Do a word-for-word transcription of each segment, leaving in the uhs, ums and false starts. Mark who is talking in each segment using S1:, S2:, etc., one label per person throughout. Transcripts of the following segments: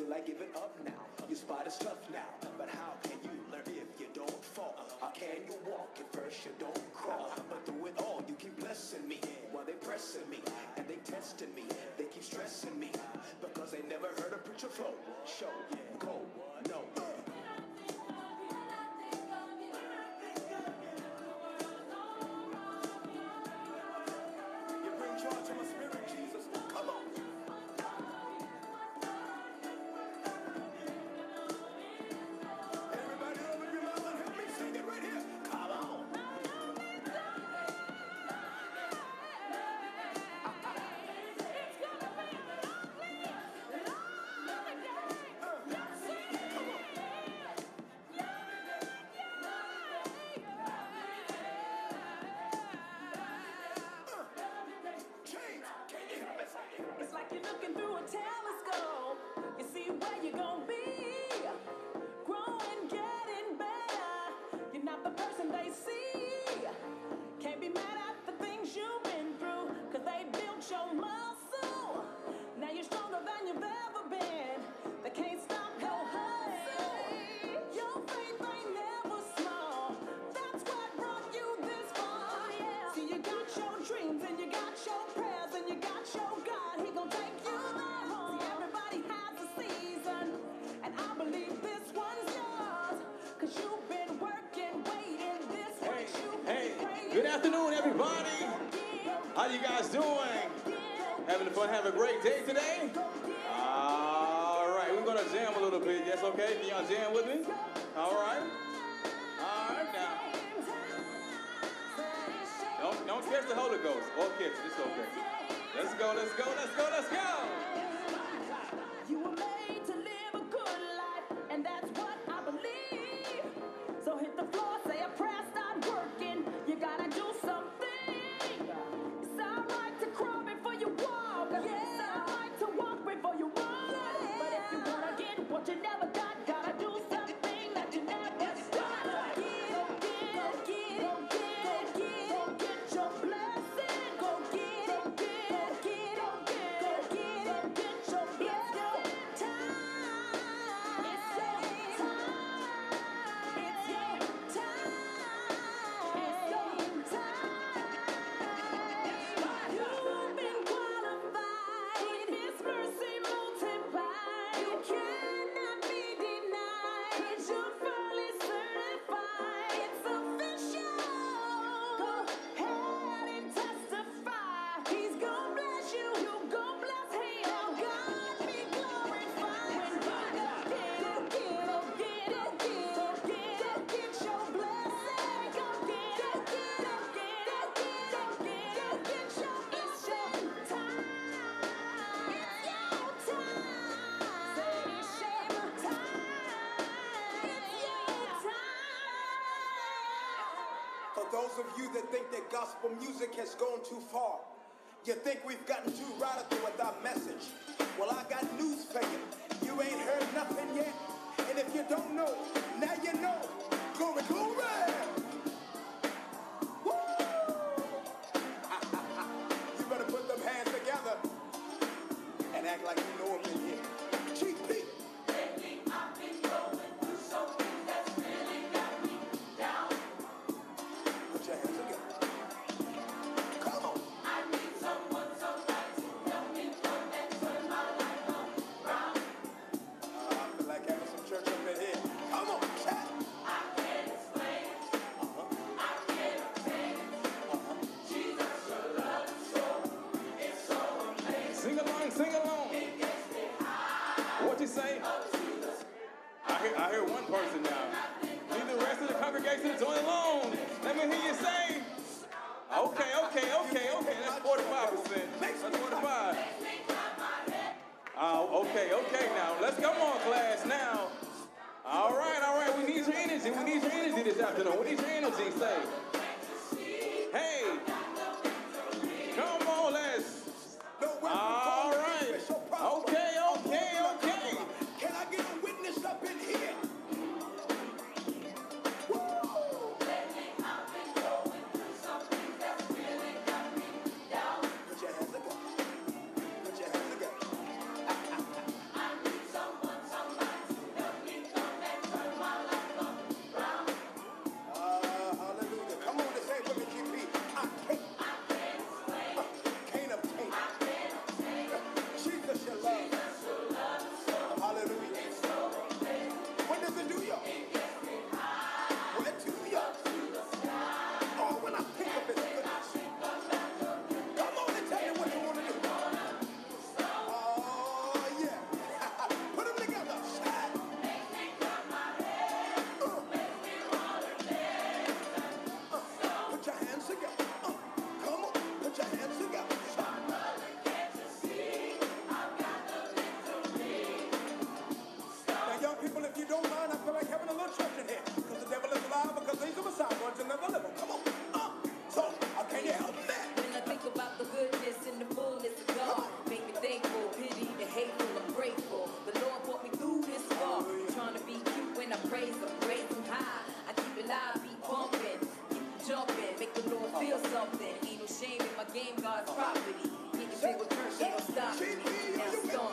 S1: feel like giving up now. Your spot is tough now, but how can you learn if you don't fall? How can you walk if first you don't crawl? But through it all, you keep blessing me while they pressing me and they testing me. They keep stressing me because they never heard a preacher flow. Show, go, no. You bring joy to my spirit, Jesus. Come on. Everybody open your mouth and help me sing it right here. Come on.
S2: It's like you're looking through a telescope. You see where you're gonna be. Growing, getting better. You're not the person they see. Can't be mad at the things you've been through, cause they built your muscle. Now you're stronger than you've ever been. They can't stop your hustle. Your faith ain't never small. That's what brought you this far. See, you got your dreams and you got your prayers and you got your God. He gon' take you there. See, everybody has a season, and I believe this one's yours, cause you've been working, waiting. This
S3: Hey,
S2: one you've
S3: hey,
S2: been praying.
S3: good afternoon, everybody. How you guys doing? Having fun, having a great day today? All right, we're gonna jam a little bit. That's okay? Can y'all jam with me? All right. All right, now. Don't, don't catch the Holy Ghost. Or catch it, it's okay. Let's go, let's go, let's go, let's go.
S2: You were made to live a good life, and that's what I believe. So hit the floor, say a prayer, start working. You gotta do something. It's alright to crawl before you walk. It's alright to walk before you run. But if you wanna get what you never got, gotta do something that you never done. Get, get, get, get, get, get your blessing. Go get it, get, get, go get, go get it, get your blessing. Time, it's your time. It's your time. It's your time. You've been qualified with His mercy multiplied. You cannot be denied. You're fully certified. It's official. Go ahead and testify. He's gonna bless you. You gonna bless Him. God be glorified. When you go get, go get, go get, go get, go get, go get your blessing. Go get, go get, go get, go get, go get, go get your blessing. Time. It's your time. Say it's your time. It's your time.
S1: For those of you that think that gospel music has gone too far, you think we've gotten too radical with our message. Well, I got news for you. You ain't heard nothing yet. And if you don't know, now you know. Glory, glory! Woo! You better put them hands together and act like you know them in here. G P.
S4: Lately I've been going through something that's really got me down.
S1: Put your hands together. Come on.
S4: I need someone, somebody to help me come and turn my life around.
S1: Uh, I feel like having some church up in here. Come on, chat.
S4: I can't explain it.
S1: Uh-huh.
S4: I can't obtain it.
S1: Uh-huh.
S4: Jesus, your love is so, it's so amazing.
S3: Sing along, sing along.
S4: It gets me high
S3: What you say?
S4: up to the
S3: I hear, I hear one person now. Need the rest of the congregation to join along. Let me hear you say. Okay, okay, okay, okay. That's forty-five percent. That's forty-five.
S4: makes me clap my head.
S3: Oh, okay, okay now. Let's come on, class now. All right, all right. We need your energy. We need your energy this afternoon. We need your energy. Say, hey, come on, let's.
S1: No weapon
S3: All
S1: formed
S3: right.
S1: against me shall prosper.
S3: Okay, okay, okay.
S1: Can I get a witness up in here? Woo!
S4: Lately I've been going through something that's really got me down.
S1: Put your hands together. Put your hands together.
S4: I need someone,
S2: something. Ain't no shame in my game, God's property. Getting big with church, ain't no stopping me. Now storm.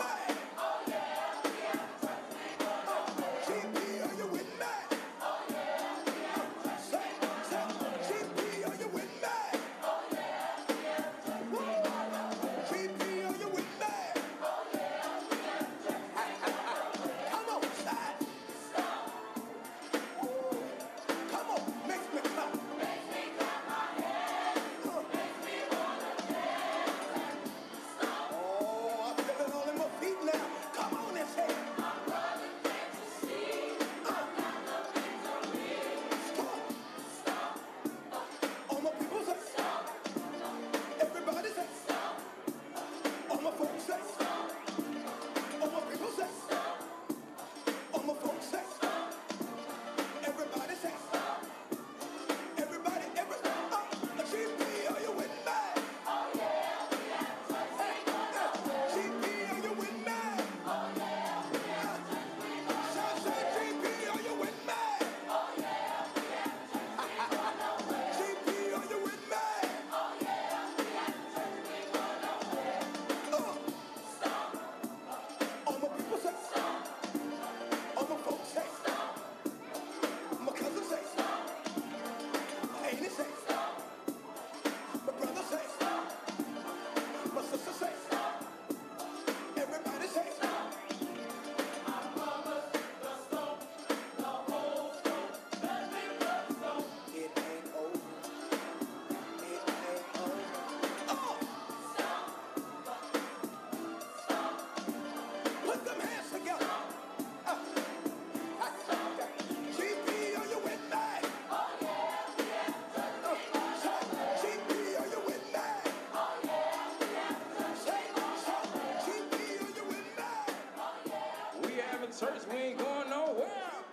S3: Church, we ain't going nowhere.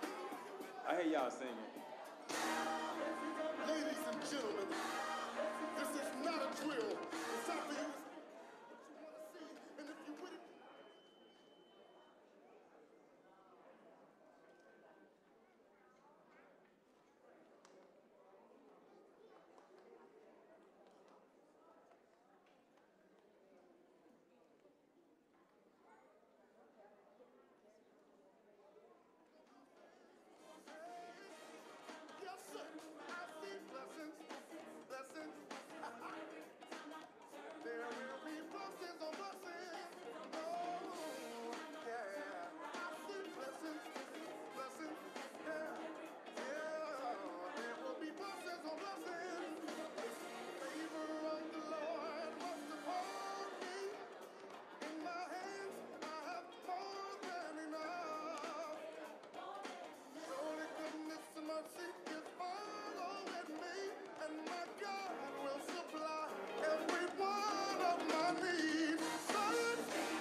S3: I hear y'all singing.
S5: Ladies and gentlemen, this is not a drill. It's time for you to what you want to see, and if you with it. Yes, sir. I see blessings, blessings. There will be blessings on blessings. Oh, yeah. I see blessings, blessings. Yeah, yeah. There will be blessings on blessings. Favor of the Lord must upon me. In my hands, I have more than enough. Surely goodness and mercy is following me, and my God will supply every one of my needs. Son,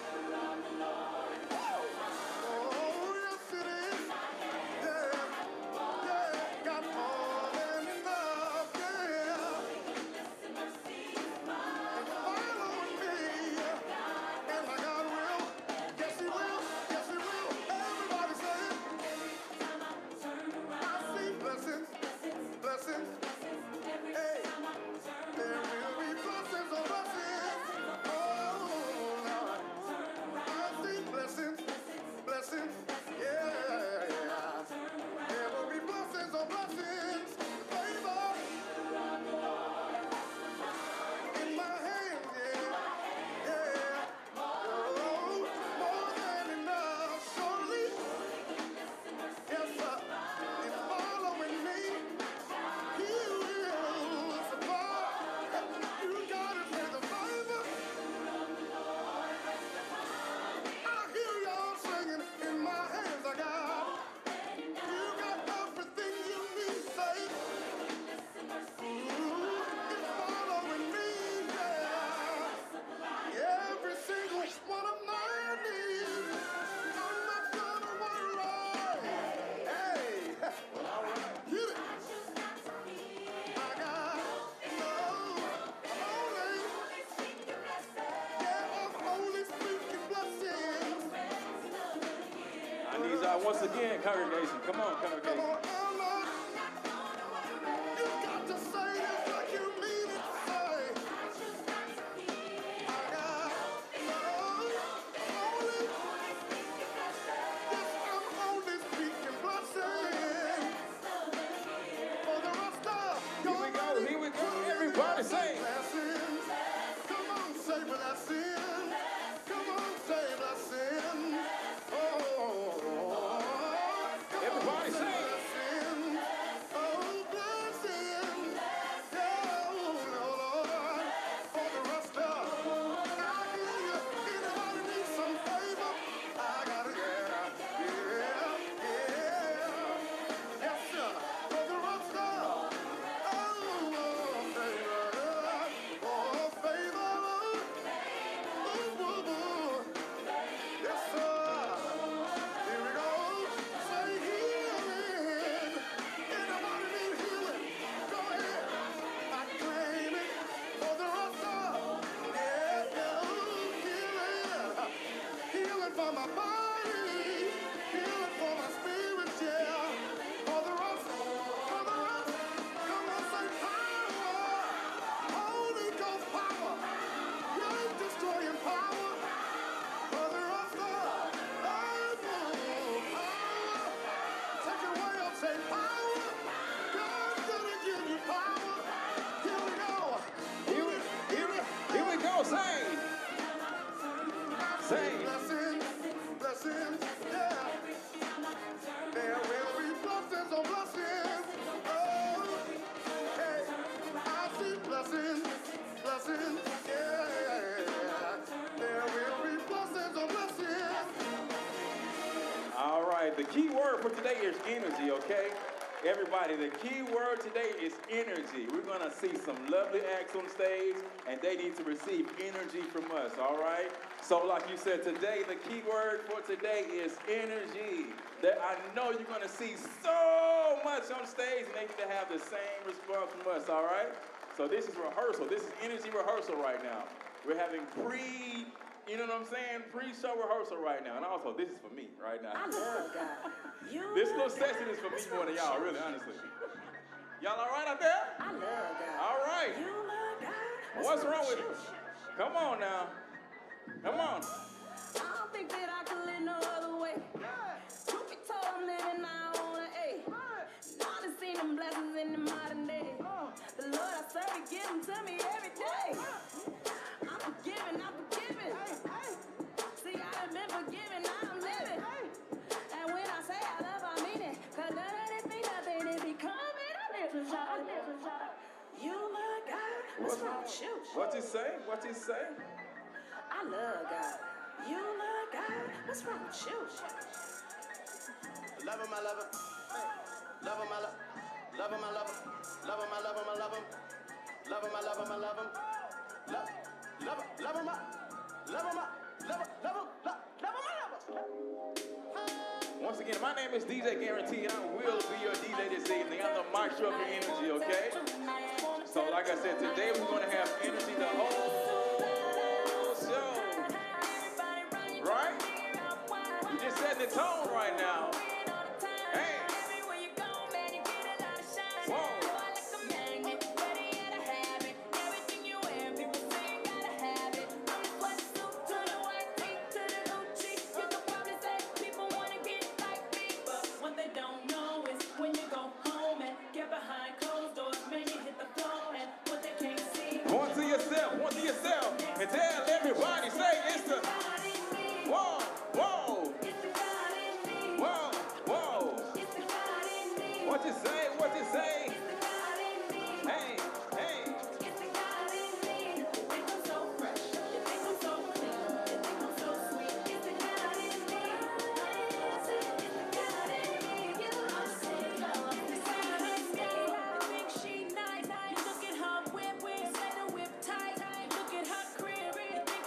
S5: oh yes it is. Yeah, yeah, got more than enough. Yeah, and following me, and my God will. Yes he will. Yes he will. Everybody say it. I see blessings, blessings. Hey, there will be blessings on blessings. Oh, Lord. I see blessings, blessings. Yeah, yeah. There will be blessings on blessings. Favor in my hands, yeah, yeah. Oh, more than enough, surely. Yes, sir. It's following me. He will supply. You gotta say the Bible. I hear y'all singing. In my hands I got. You got everything you need, say. Ooh, it's following me, yeah. Every single one of my needs. I'm not gonna worry. Hey, all right, get it. I got no, I'm only, yeah, I'm only speaking blessings.
S3: I need y'all once again, congregation. Come on,
S5: Come
S3: congregation.
S5: on, Allah. You got to say this like you mean it, say.
S3: say.
S5: Blessings. Come on, say blessings. Come on, say blessings. Oh,
S3: Everybody say.
S5: blessings. Oh, blessings. Oh, Lord. For the rest of I hear you. Anybody need some favor? I got it. Yeah, yeah, yeah. Yes, sir. For the rest of oh, favor. Oh, favor. Ooh, ooh, ooh. Yes, sir. Here we go. Say healing. Anybody need healing? Go ahead. I claim it for the rest of yeah, yeah, healing. Healing for my body. Healing for my spirit, yeah. For the rest, for the rest. Come on, say power. Holy Ghost power. Life destroying power. For the rest of oh, power. Take it away, I'll say power. God's gonna give you power. Here we go.
S3: Here we, here we, here we go. Sing. Sing.
S5: Blessings, blessings, yeah. There will be blessings on blessings. Oh, hey, I see blessings, blessings, yeah. There will be blessings on blessings.
S3: All right, the key word for today is energy, okay? Everybody, the key word today is energy. We're going to see some lovely acts on stage, and they need to receive energy from us, all right? So like you said, today, the key word for today is energy. That I know you're going to see so much on stage, and they need to have the same response from us, all right? So this is rehearsal. This is energy rehearsal right now. We're having pre, you know what I'm saying, pre-show rehearsal right now. And also, this is for me right now.
S2: I love God. You
S3: This little
S2: love God.
S3: session is for me more than y'all, really, honestly. Y'all all right out there?
S2: I love God.
S3: All right.
S2: You love God.
S3: What's wrong with it? Come on now. Come on.
S2: I don't think that I could live no other way. Truth be told, I'm living now on an A. Now I done seen them blessings in the modern day. The Lord I serve, He give them to me every day. I'm forgiving, I'm forgiving. See, I done been forgiven, now I'm living. And when I say I love, I mean it. Cause none of this be nothing, it be coming. I live and shout, I live and shout. You love God, what's wrong with you?
S3: What you say? What you say?
S2: I love God. You love God? What's wrong with you?
S1: Love him, I love him. Love him, I love Love him, I love him. Love him, I love him, I love him. Love him, I love him, I love him. Love, love him, love him, I love him, I love him, love him, love love him, I love him.
S3: Once again, my name is D J Guarantee, and I will be your D J this evening. I'm the maestro of your energy, okay? So like I said, today we're going to have energy the whole show. Right? You just setting the tone right now. Hey. Whoa. Point to yourself, point to yourself, and tell everybody, say it's the whoa, whoa, whoa, whoa. What you say, what you say? Hey, hey.
S2: Look at her crib,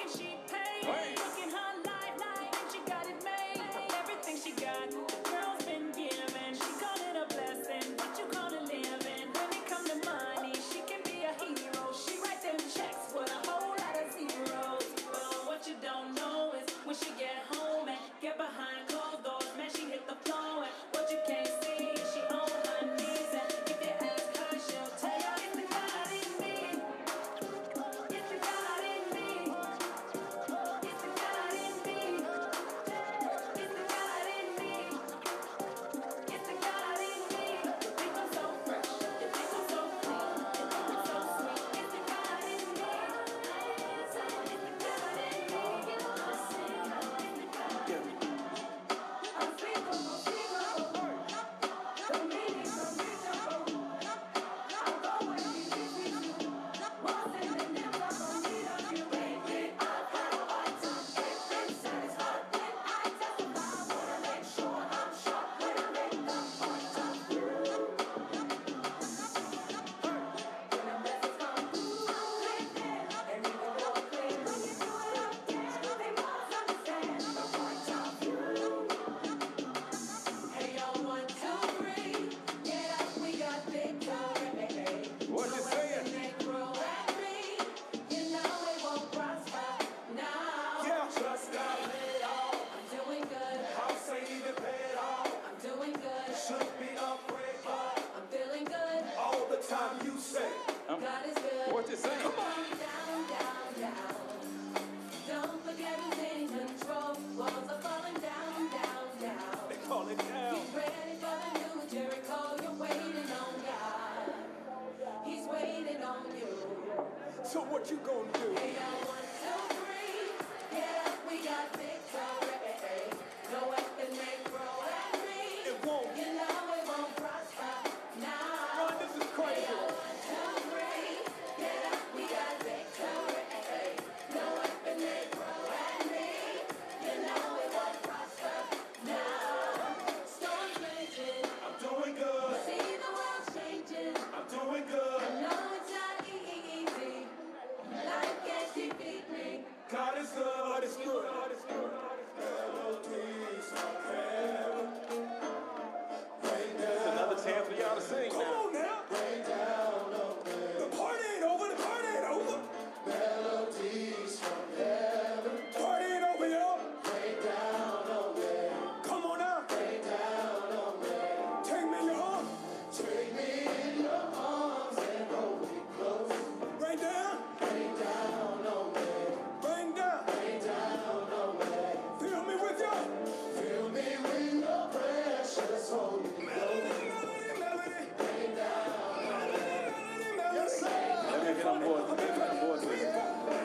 S1: what you gonna do?
S2: We got one, two, three. Yeah, we got victory. No weapon may grow at me.
S1: It won't.
S2: You know it won't prosper. Now.
S1: Ron, this is crazy.
S2: One, two, three. Yeah, we got victory. No weapon may grow at me. You know it won't prosper. Now. Storms raging.
S1: I'm doing good.
S2: See the world changing.
S1: I'm doing good.
S2: I know it's not easy. Life can't defeat me.
S1: God is good. God is good. God is good. Melodies of heaven. Rain
S3: It's
S1: down.
S3: another chance for y'all to sing
S1: Come
S3: now.
S1: on now.
S5: Rain down on me.
S1: The party ain't over. The party ain't over.
S5: Melodies from heaven.
S1: Party ain't over, y'all.
S5: Rain down on me.
S1: Come on now.
S5: Rain down on me.
S1: Take me in your arms.
S5: Take me in your arms and hold me close.
S1: Rain down.
S5: Rain down on me.
S1: Rain down.
S5: Rain down on me.
S1: Fill me with your
S5: Fill me with your precious Holy
S1: melody,
S5: Ghost.
S1: melody, melody.
S5: Rain down.
S1: Melody, melody, melody.
S5: Yes, sir.
S3: Let me get on board. Let me get on board with it.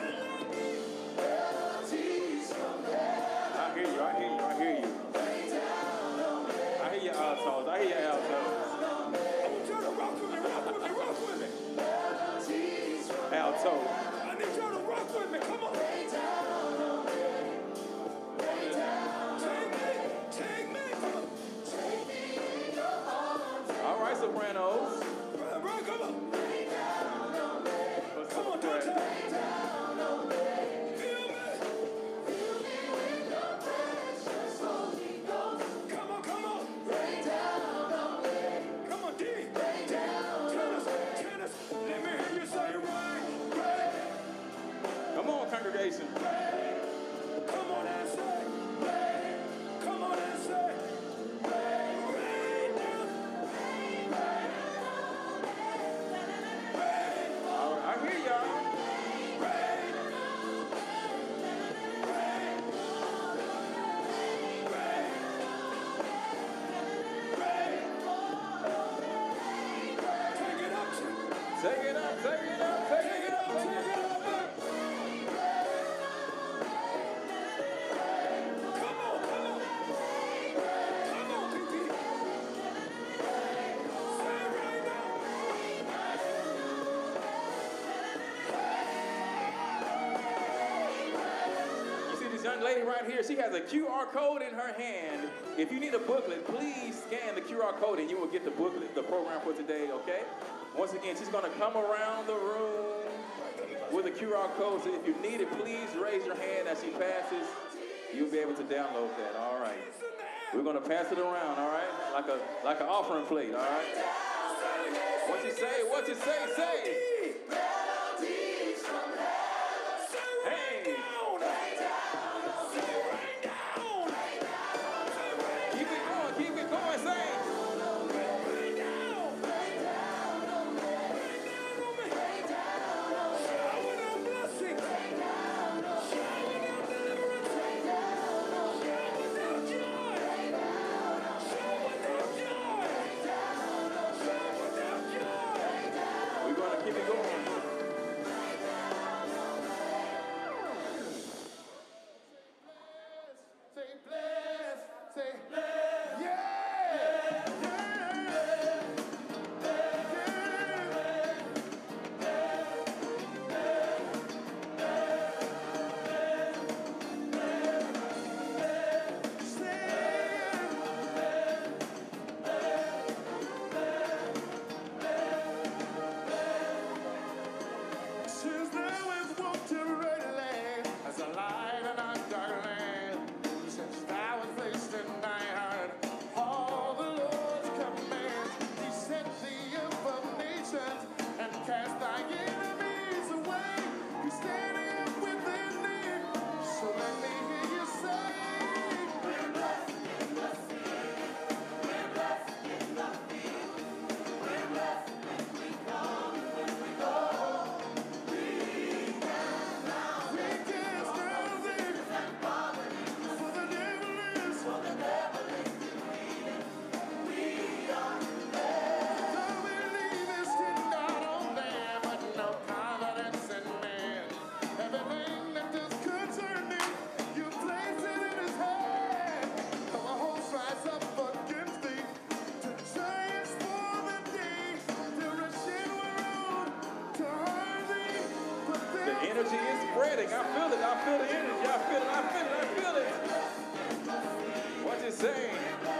S5: Melodies from heaven.
S3: I hear you. I hear you. I hear you.
S5: Rain down on me.
S3: I hear your altos. I hear your altos.
S1: I need y'all to rock with me, rock with me, rock with me.
S5: Melodies from
S3: Alto.
S1: I need y'all to rock with me. Come on.
S5: Rain down on me. Rain down.
S1: Take me, take me. Come on.
S5: Take me in your arms.
S3: All right, sopranos.
S1: Run, run, come on.
S5: Rain down on me.
S3: What's
S1: Come on,
S3: up,
S1: don't
S3: Fred?
S1: you?
S5: Rain down on me.
S1: Feel me.
S5: Fill me with your precious Holy Ghost.
S1: Come on, come on.
S5: Rain down on me.
S1: Come on, D.
S5: Rain down.
S1: Tennis, tennis. Let me hear you say rain, rain.
S3: Come on, congregation.
S1: Come on and say rain. Come on and say rain, rain down. Rain,
S3: All right, I hear y'all.
S1: rain. Take it up,
S3: Take it up, take it up, take
S1: take
S3: it
S1: it
S3: up.
S1: up, take it up. Come on, come on. Come on, P P. Say right now.
S3: You see this young lady right here? She has a Q R code in her hand. If you need a booklet, please scan the Q R code and you will get the booklet, the program for today, okay? Once again, she's gonna come around the room with a Q R code. So if you need it, please raise your hand as she passes. You'll be able to download that, all right? We're gonna pass it around, all right? Like a like an offering plate, all right? What you say, what you say, say.
S5: Melodies from heaven.
S3: Hey, keep it going, keep it going, say. We're gonna keep it going. energy is spreading. I feel it. I feel the energy. I feel it. I feel it. I feel it. What you saying?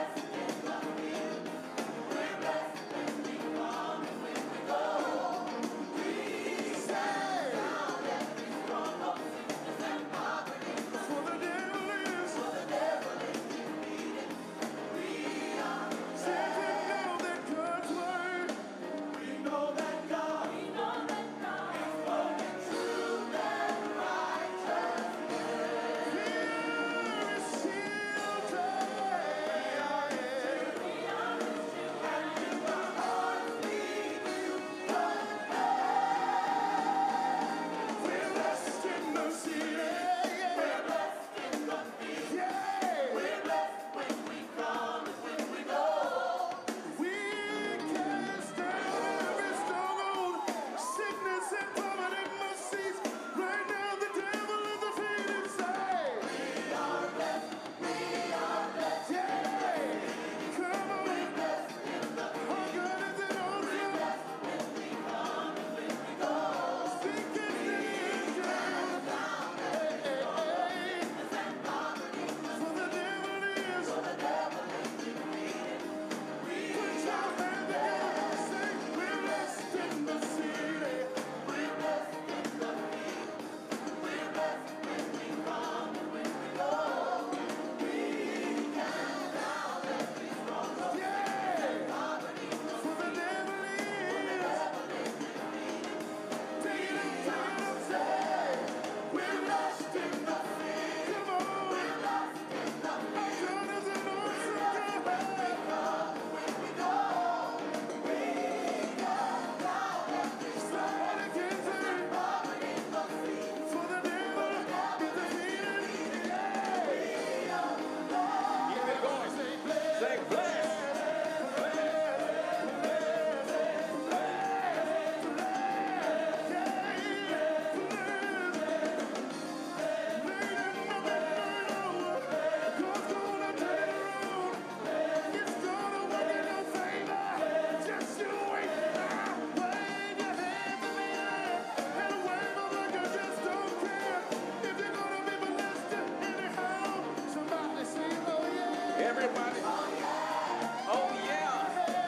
S3: Everybody. Oh, yeah.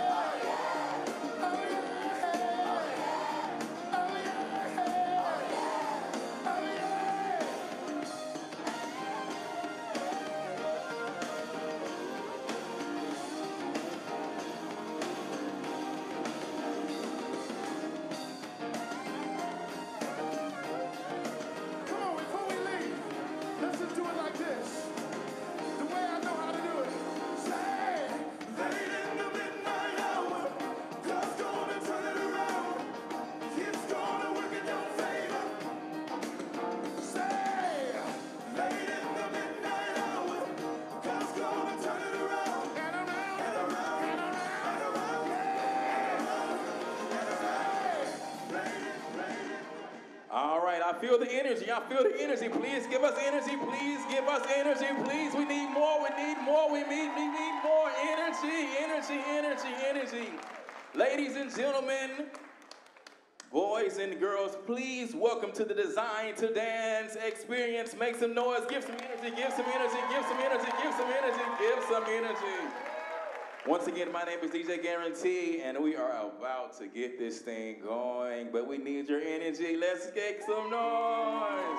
S5: Come on, before we leave, let's just do it like this. The way I know how to do it. Say, late in the midnight hour, God's gonna turn it around. It's gonna work in your favor. Say, late in the midnight hour, God's gonna turn it around. And around, and around, and around, and around, and around, and around. Late it, late it.
S3: All right, I feel the energy. I feel the energy. Please give us energy. Please give us energy. Please, we need more. We need more. We need, we need more energy. Energy, energy, energy. Ladies and gentlemen, boys and girls, please welcome to the Design to Dance Experience. Make some noise. Give some energy. Give some energy. Give some energy. Give some energy. Give some energy. Once again, my name is D J Guarantee, and we are about to get this thing going, but we need your energy. Let's get some noise.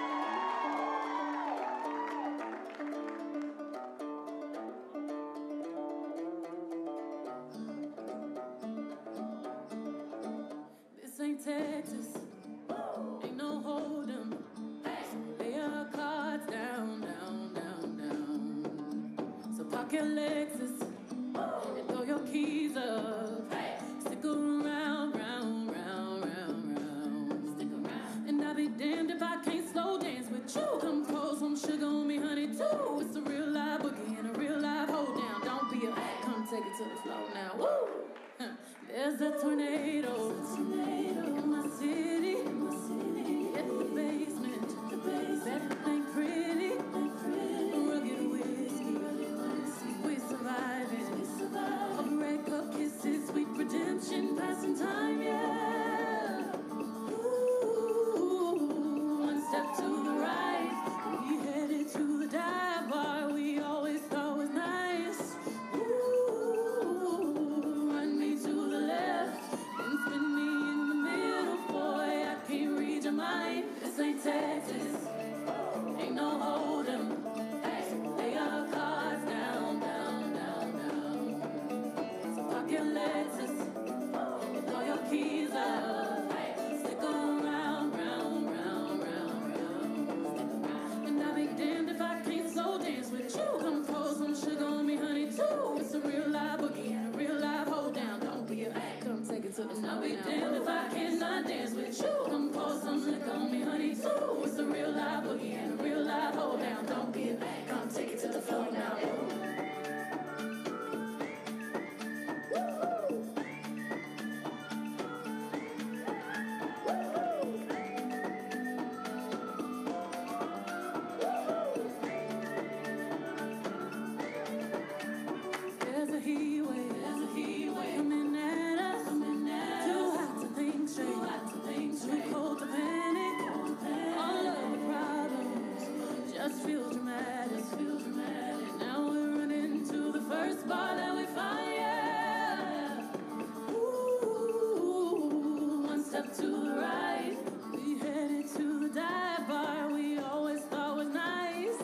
S2: This ain't Texas, ain't no hold'em. Lay your cards down, down, down, down. So park your Lexus and throw your keys up. Stick around, round, round, round, round. Stick around. And I'll be damned if I can't slow dance with you. Come pour some sugar on me, honey, too. It's a real live boogie and a real live hold down. Don't be a come take it to the floor now. Woo! Huh. There's a tornado in my city, at the basement. Everything pretty, rugged whiskey. We surviving. A red cup kisses, sweet redemption, passing time, yeah. Ooh, mind. This ain't Texas. Ain't no hold'em. Hey, lay your cards down, down, down, down. So park your Lexus and throw your keys up. Hey, stick around, round, round, round, round. Stick around. And I'll be damned if I can't slow dance with you. Come pour some sugar on me, honey, too. It's a real live boogie and a real live hold down. Don't be a come take it to the. And I'll be damned if I cannot dance with you. Come pour some liquor on me, honey, too. It's a real live boogie and a real live hold down. Don't be a come take it to the floor now. There's a heat wave, there's a heat wave coming at us, coming at us. Too hot to think straight, too hot to think straight. Too cold to panic, cold to panic. All of the problems just feel dramatic, just feel dramatic. Now we're running to the first bar that we find, yeah. Ooh, one step to the right, we headed to the dive bar we always thought was nice.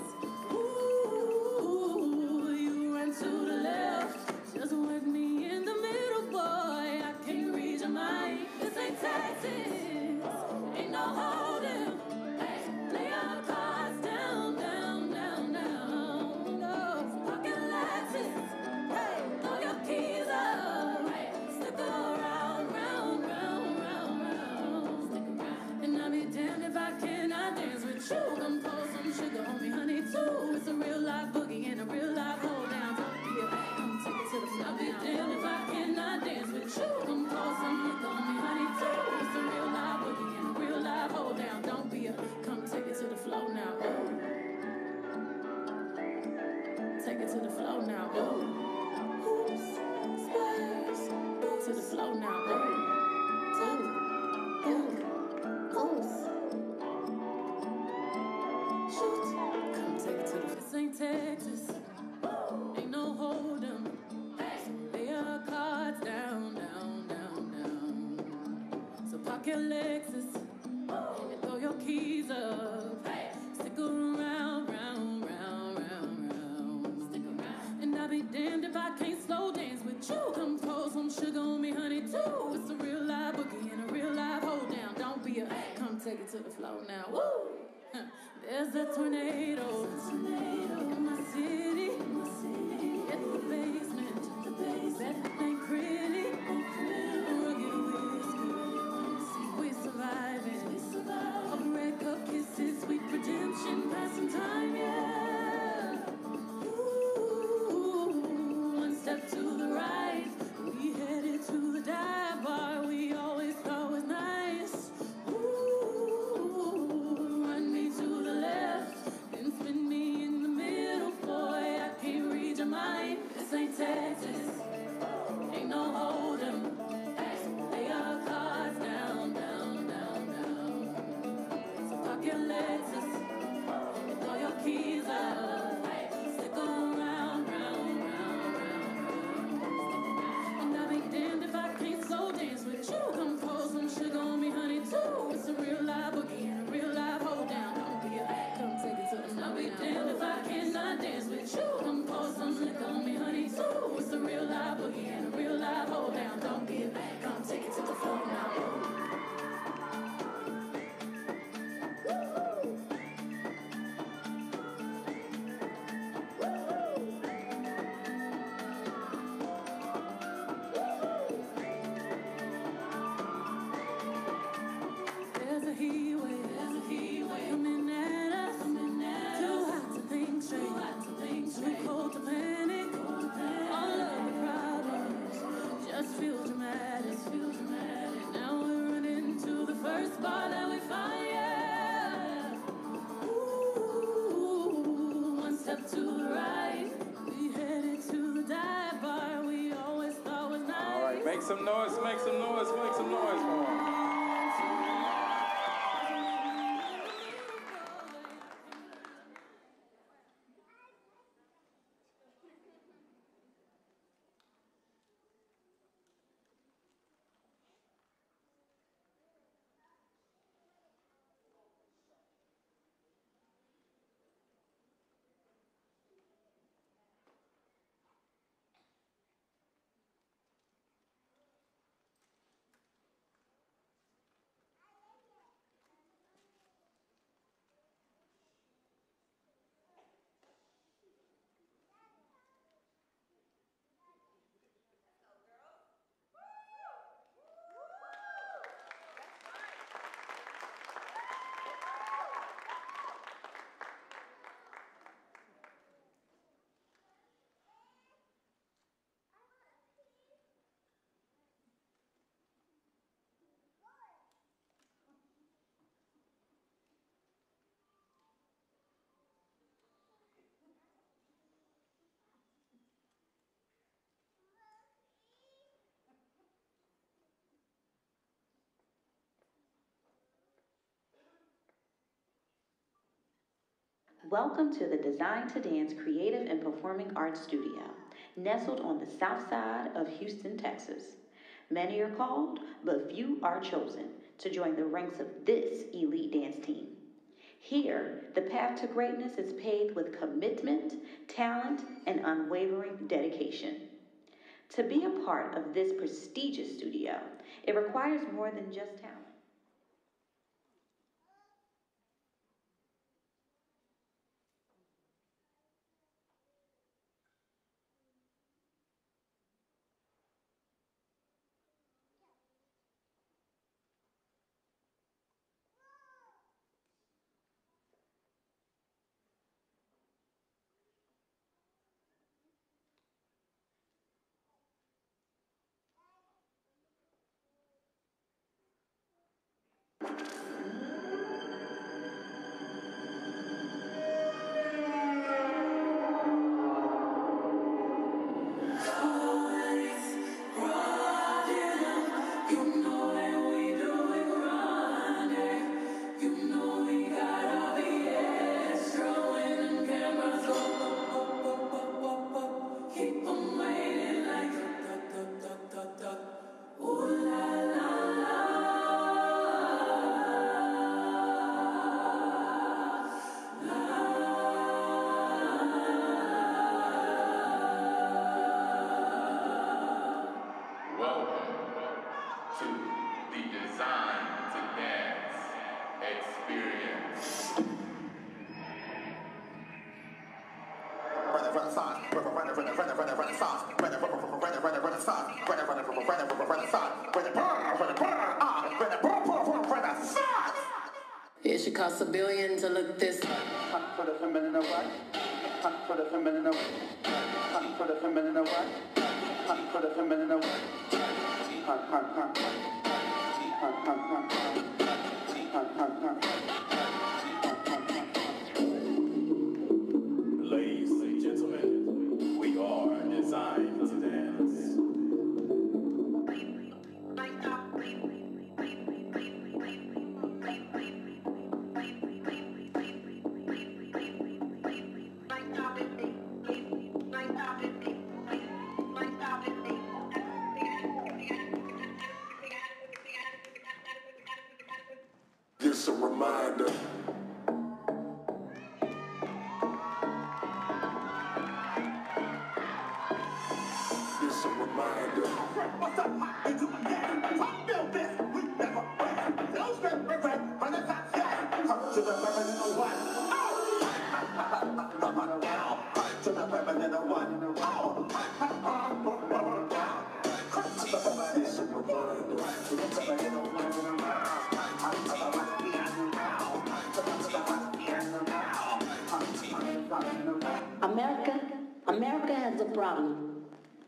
S2: Ooh, you ran to the left, just with me in the middle, boy. I can't read your mind. This ain't Texas, ain't no holding. Hey, lay your cards down, down, down, down. No, fucking Lexus. Hey, throw your keys up. Hey, stick around, round, round, round, round. Stick around. And I'll be damned if I cannot dance with you. Come pour some sugar on me, honey, too. It's a real life boogie and a real life hold down. Don't be a come take it to the floor. I'll be damned if I cannot dance with you. Come pour some liquor on me, honey, too. It's a real life boogie and a real life hold down. Don't be a come take it to the floor now. Oh. Take it to the floor now. Oh. Hoops, spurs, to the floor now. Oh. Two, ooh, oops. Shoot, come take it to the. This ain't Texas. Ain't no hold'em. Lay your cards down, down, down, down. So park your Lexus and throw your keys up. Stick around, round, round, round, round. Stick around. And I'll be damned if I can't slow dance with you. Come pour some sugar on me, honey, too. It's a real live boogie and a real live hold down. Don't be a come take it to the floor now. Woo! There's a tornado in my city, at the basement, that ain't pretty, rugged whiskey, we surviving, a red cup kisses, sweet redemption, passing time, yeah. Ooh, one step to the right, we headed to the dive bar we always thought was nice. Ooh, run me to the left, then spin me in the middle, boy. I can't read your mind. This ain't Texas, ain't no hold'em. Hey, lay your cards down, down, down, down. So park your Lexus and throw your keys up. Hey, stick around, round, round, round, round. And I'll be damned if I can't slow dance with you. Come pour some sugar on me, honey, too. It's a real live boogie and a real live hold down. Don't be a come take it to the. I'll be damned if I cannot dance with you. Come pour some liquor on me, honey, too. It's a real live boogie and a real live hold down. Don't be a come take it to the floor now. There's a heat wave, there's a heat wave coming at us, coming at us. Too hot to think straight, too hot to think straight. Too cold to panic, cold to panic. All of the problems just feel dramatic, just feel dramatic. Now we're running to the first bar that we find, yeah. Ooh, one step to the right, we headed to the dive bar we always thought was nice.
S3: All right, make some noise, make some noise, make some noise for 'em.
S6: Welcome to the Design to Dance Creative and Performing Arts Studio, nestled on the south side of Houston, Texas. Many are called, but few are chosen to join the ranks of this elite dance team. Here, the path to greatness is paved with commitment, talent, and unwavering dedication. To be a part of this prestigious studio, it requires more than just talent.
S7: It should cost a billion to look this up.
S5: Hunt for the feminine what? Hunt for the feminine what? Hunt for the feminine what? Hunt for the feminine what? Hunt, hunt, hunt. Hunt, hunt, hunt. Hunt, hunt, hunt.
S8: Ladies and gentlemen, we are designed to dance.
S5: Just a reminder. Just a reminder. What's up, hot? They do again. I feel this. We never win. Don't strip, regret, run it back, yeah. Come to the feminine one. Oh! To the feminine one. Oh! Just a reminder. To the feminine one.
S6: America, America has a problem.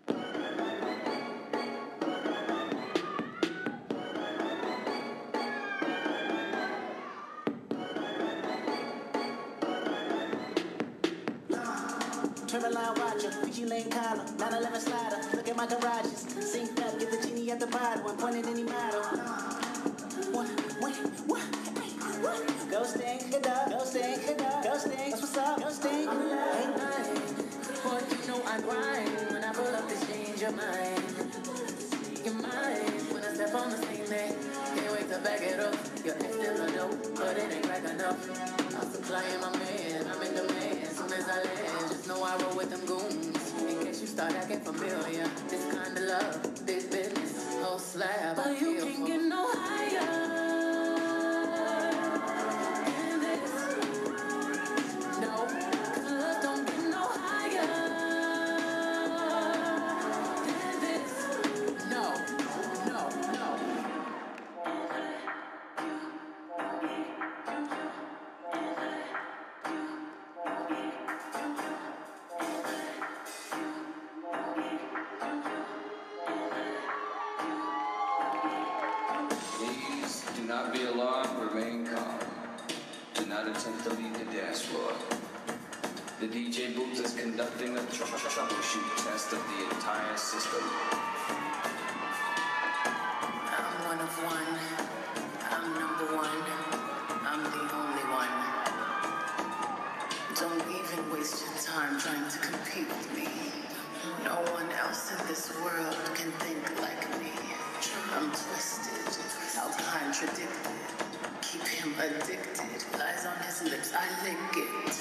S9: Turn-line watcher, Fiji lane collar, nine eleven slider. Look at my garages, synced up, get the genie at the bottom. I'm pointing any model. What, what, what, what? Go stink, it up, go stink, it up, go stink. That's what's up, go stink. Ain't mine, boy, you know I grind. When I pull up this change your mind. You're mine, when I step on the scene, man. Can't wait to back it up. Your ex still a dope, but it ain't like enough. I'm supplying my man, I'm in demand. Soon as I land, just know I roll with them goons. In case you start acting familiar, this kind of love, this business, whole slab. But you can't get no higher than this. No, 'cause love don't get no higher than this. No, no, no.
S10: Please do not be alarmed, remain calm. Do not attempt to leave the dance floor. The D J booth is conducting a tr- tr- troubleshoot test of the entire system.
S7: I'm one of one. I'm number one. I'm the only one. keep me. No one else in this world can think like me. I'm twisted, how contradicted. Keep him addicted. Lies on his lips, I lick it.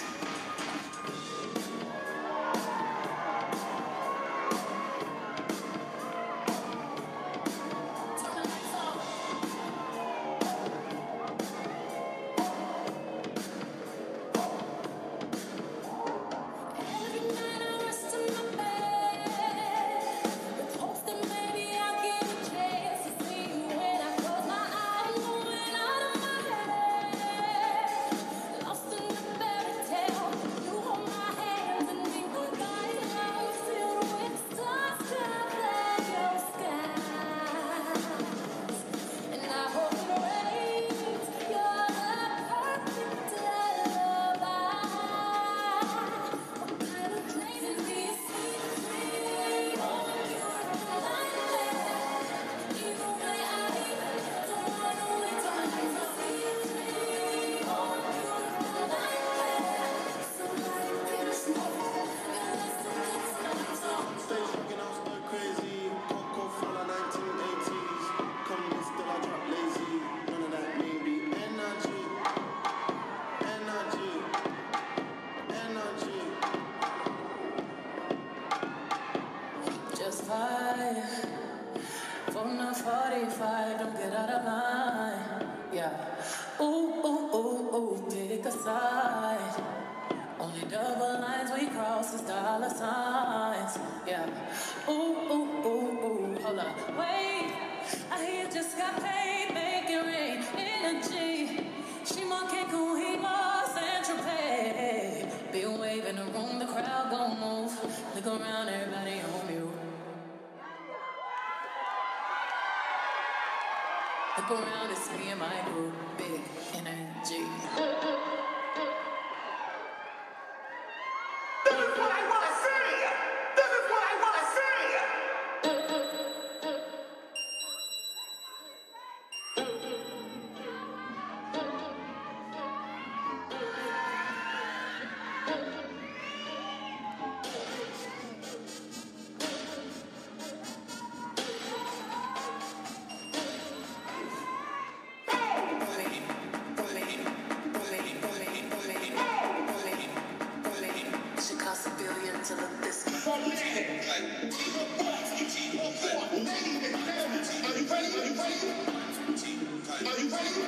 S7: Look around, it's me and my group, big energy.
S5: This is what I want to see! This is what I want to see!
S7: To look this way.
S5: Are you ready? Are you ready? Are you ready? Are you ready?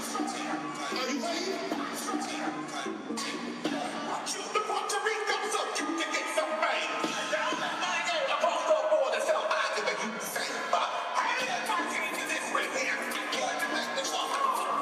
S5: The Puerto Rico so you can get some rain. Down that line across the border, so I can make you safe. Hey, I'm taking you this way here. I'm going to make this up.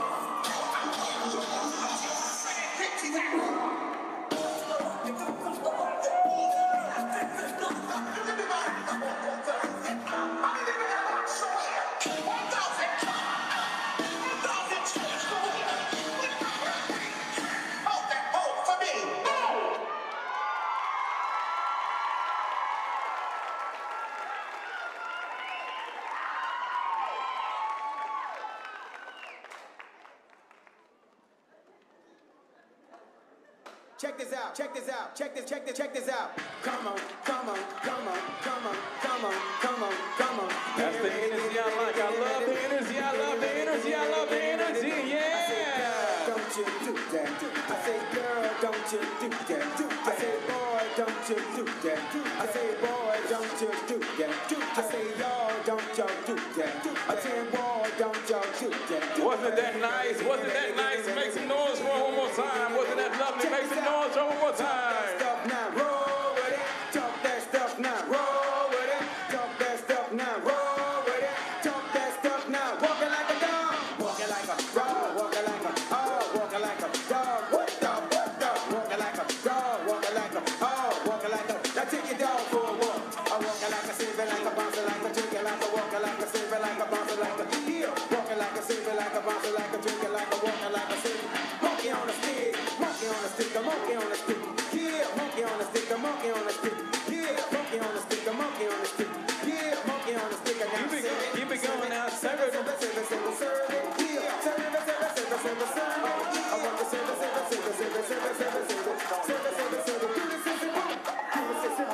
S1: Check this out, check this out, check this, check this, check this out. Come on, come on, come on, come on, come on, come on, come on.
S3: That's the energy I like. I love the energy, I love the energy, I love the energy, yeah.
S1: Don't you do that. I say, girl, don't you do that. I say, boy, don't you do that. I say, boy, don't you do that. I say, y'all, don't y'all do that. I say, boy, don't y'all do that.
S3: Wasn't that nice? Wasn't that nice? Make some noise for one more time. Wasn't that lovely? Make some noise for one more time.
S1: Stuff now, roll with it. Talk that stuff now, roll with it. Talk that stuff now, roll with it. Talk that stuff now, walking like a dog, walking like a dog, walking like a oh, walking like a dog. What dog? What dog? Walking like a dog, walking like a oh, walking like a. Now take your dog for a walk. I walking like a saver, like a bouncer, like a drinking, like a walking, like a saver, like a bouncer, like a heel. Walking like a saver, like a bouncer, like a drinking, like a walking, like a saver. Monkey on a stick, monkey on a stick, a monkey on a stick. Yeah, monkey on a stick, a monkey on a stick. Yeah, monkey on a stick, a monkey on a stick. Yeah, monkey on a stick. I
S3: Keep it, keep it going now. Serve it.
S1: Serve it, serve it, serve it, serve it. Yeah, serve it, serve it, serve it, serve it, serve it. I want to serve it, serve it, serve it, serve it, serve it, serve it, serve it. Serve it, serve it, serve it. Do this, serve it, do it, serve it.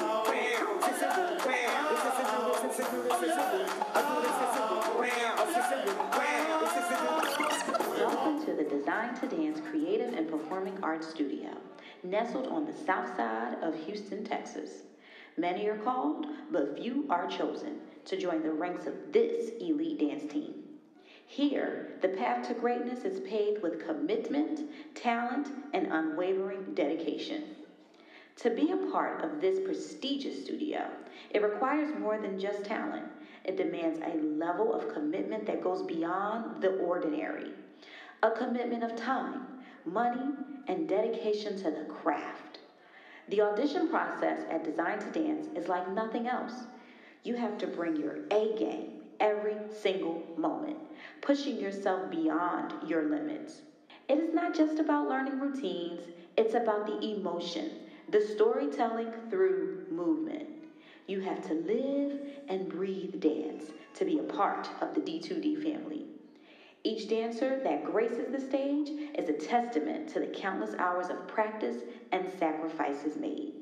S6: and Performing Arts Studio, nestled on the south side of Houston, Texas. Many are called, but few are chosen to join the ranks of this elite dance team. Here, the path to greatness is paved with commitment, talent, and unwavering dedication. To be a part of this prestigious studio, it requires more than just talent. It demands a level of commitment that goes beyond the ordinary. A commitment of time, money, and dedication to the craft. The audition process at Design to Dance is like nothing else. You have to bring your A game every single moment, pushing yourself beyond your limits. It is not just about learning routines, it's about the emotion, the storytelling through movement. You have to live and breathe dance to be a part of the D two D family. Each dancer that graces the stage is a testament to the countless hours of practice and sacrifices made.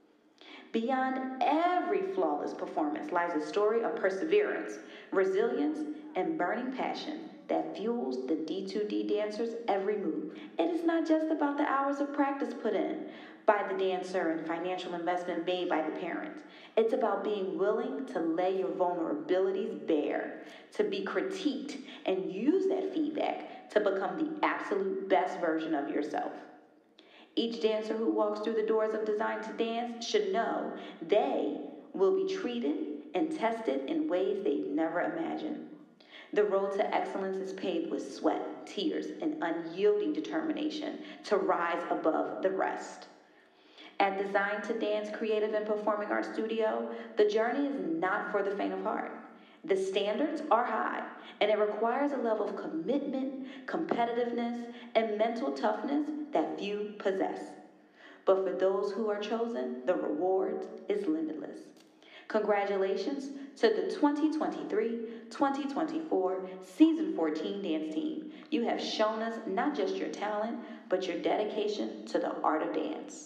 S6: Beyond every flawless performance lies a story of perseverance, resilience, and burning passion that fuels the D two D dancers' every move. It is not just about the hours of practice put in by the dancer and financial investment made by the parent. It's about being willing to lay your vulnerabilities bare, to be critiqued, and use that feedback to become the absolute best version of yourself. Each dancer who walks through the doors of Design to Dance should know they will be treated and tested in ways they've never imagined. The road to excellence is paved with sweat, tears, and unyielding determination to rise above the rest. At Design to Dance Creative and Performing Arts Studio, the journey is not for the faint of heart. The standards are high, and it requires a level of commitment, competitiveness, and mental toughness that few possess. But for those who are chosen, the reward is limitless. Congratulations to the twenty twenty-three twenty twenty-four Season fourteen Dance Team. You have shown us not just your talent, but your dedication to the art of dance.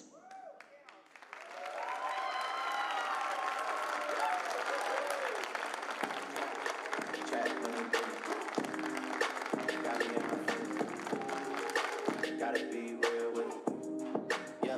S1: Gotta be real with it. Yeah.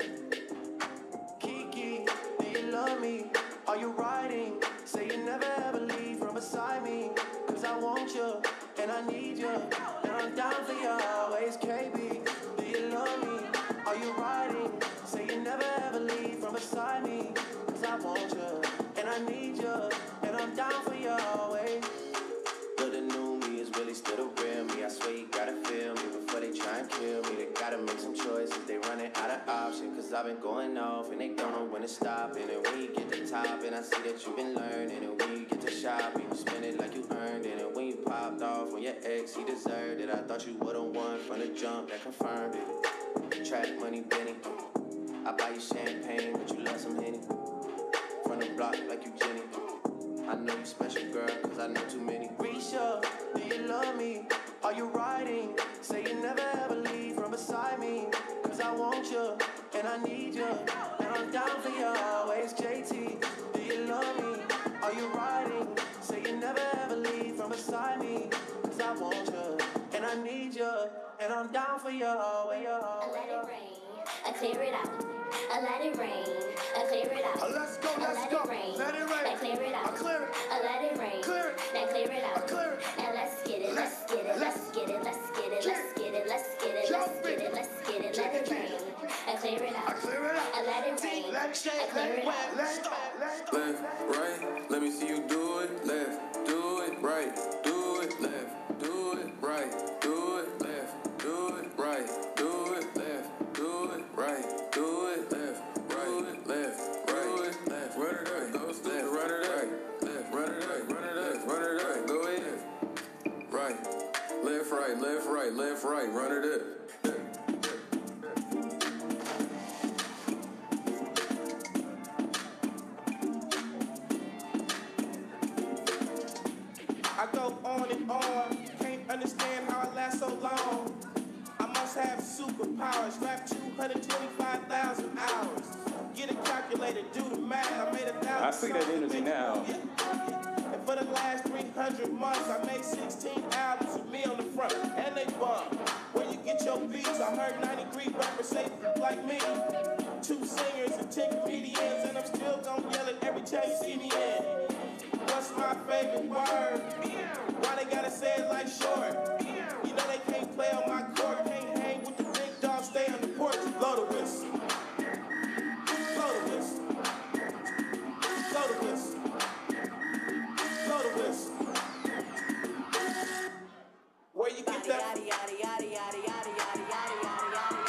S1: Kiki, do you love me? Are you riding? Say you never ever leave from beside me. Cause I want you, and I need you, and I'm down for you always. K B, do you love me? Are you riding? Say you never ever leave from beside me. Cause I want you, and I need you, and I'm down for you always. But the new me is really still the real me. I swear you gotta feel me before they try and kill me. They gotta make some choices, they running out of options. Cause I've been going off and they don't know when to stop. And then when you get to top, and I see that you've been learning. And when you get to shopping, you spend it like you earned it. And when you popped off on your ex, he deserved it. I thought you would've won from the jump that confirmed it. Track money, Benny. I buy you champagne, but you love some Henny. From the block like you Jenny. I know you special, girl, cause I know too many. Risha, do you love me? Are you riding? Say you never ever leave from beside me. Cause I want you, and I need you, and I'm down for you always. J T, do you love me? Are you riding? Say you never ever leave from beside me. Cause I want you, and I need you, and I'm down for you always.
S11: I let it rain, I clear it out. I let it rain, I clear it out.
S5: Uh, let's go, let's
S11: I let
S5: go.
S11: it rain,
S5: Let it rain.
S11: I clear it out.
S5: I clear it.
S11: I let it rain,
S5: Clear it.
S11: now clear it out.
S5: I clear it.
S11: Now let's get it, let's get it, let's get it, let's get it, let's get it, let's get it, let's get it, let's get it, let it rain. I clear it out.
S5: I clear it out.
S11: I let it rain,
S5: Let's
S11: I clear it out.
S5: Let's go. Let's go.
S12: Left, right, let me see you do it. Left, do it, right, do it, left, do it, right, do it, left, do it, right, do it, left, do it, right, do it, left, right, left, right, left, run it right, go step, run it right, left, run it right, run it right, run it right, go ahead, right, left, right, left, right, left, right, run it up.
S5: I go on and on, can't understand how I last so long. I must have superpowers, rap two hundred twenty-five thousand hours. Get a calculator, do the math, I made a thousand.
S3: I see that
S5: songs,
S3: energy
S5: make-
S3: now.
S5: Yeah. And for the last three hundred months, I made sixteen albums with me on the front, and they bump. Where you
S13: get your beats. I heard ninety degree rappers say like me. Two singers and ten comedians, and I'm still gonna yell it every time you see me in. What's my favorite word? Why they gotta say it like short? You know they can't play on my court, can't hang with the big dogs, stay on the porch. Blow the whistle. Blow the whistle. Blow the whistle. Blow the whistle. Where you get that?
S2: Yada, yada, yada, yada, yada, yada, yada, yada, yada, yada.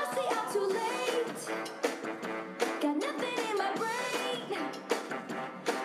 S2: Got nothing in my brain.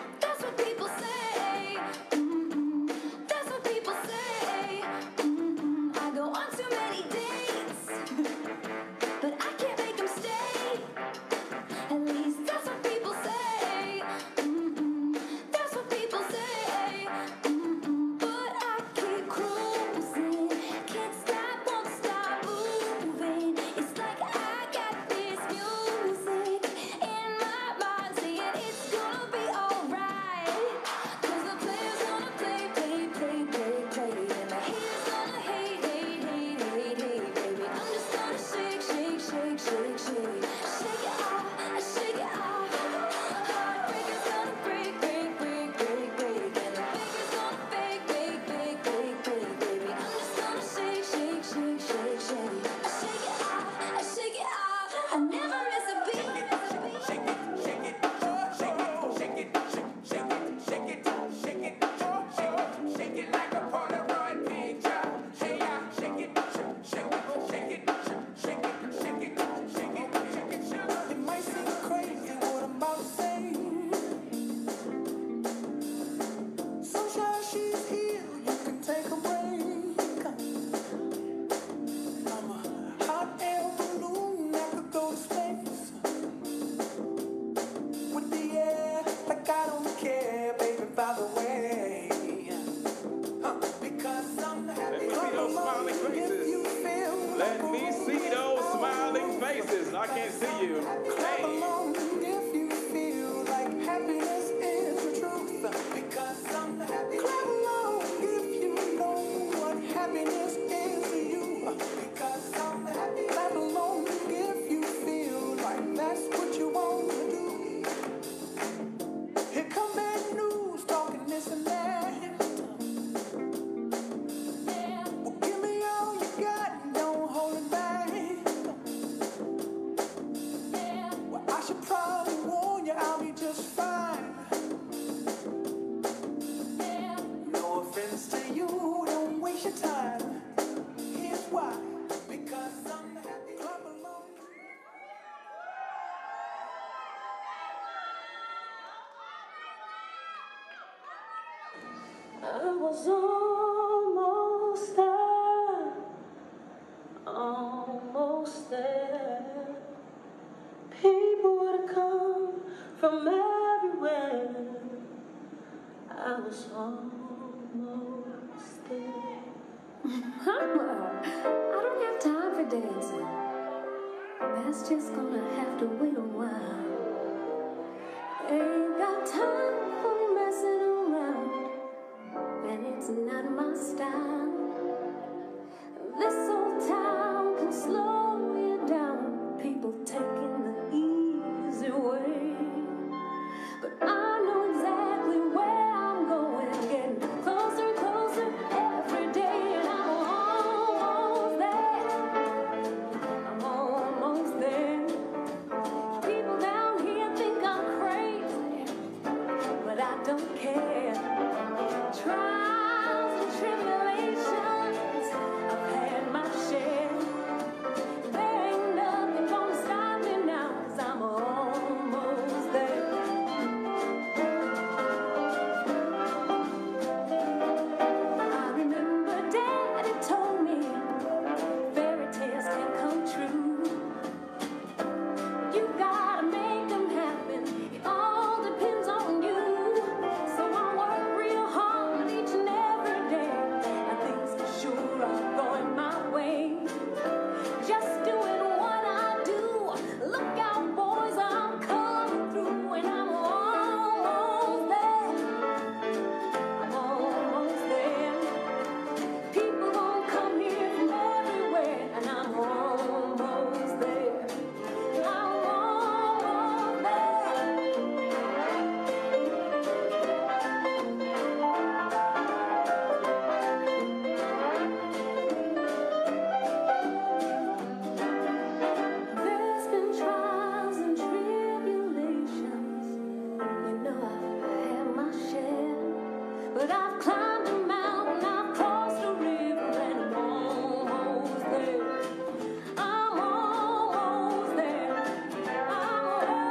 S3: smiling faces. I can't see you.
S9: Clap
S3: Hey.
S9: along if you feel like happiness is the truth. Because I'm happy. Clap along if you know what happiness is to you. Because I'm happy. Clap along if you feel like that's what you want to do. Here come bad news talking this and that. Well, give me all you got and don't hold it back. Well, I should probably warn you, I'll be just fine. No offense to you, don't waste your time. Here's why. Because I'm happy. Clap along.
S2: I was almost there, almost there. People would come from everywhere. I was almost there.
S14: Mama, I don't have time for dancing. That's just gonna have to wait a while. Ain't got time for messing around, and it's not my style. This old town can slow you down, people taking the easy way. But I know exactly where I'm going, getting closer and closer every day, and I'm almost there. I'm almost there. People down here think I'm crazy, but I don't care. Trials and tribulations, I've had my share. There ain't nothing gonna stop me now, 'cause I'm almost there. I remember Daddy told me fairy tales can come true. You gotta make them happen. It all depends on you. So I work real hard each and every day, and things for sure are going my way. Just doing what I do. Look out, boys, I'm coming through, and I'm almost there. I'm almost there. People gonna come here from everywhere, and I'm almost there. I'm almost there. There's been trials and tribulations. You know I've had my share. But I've climbed a mountain, I've crossed a river, and I'm almost there. I'm almost there. I'm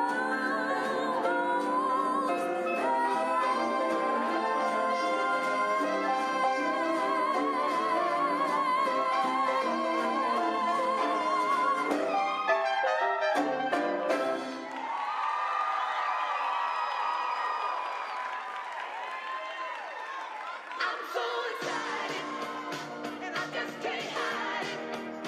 S14: I'm so excited, and I just can't hide it.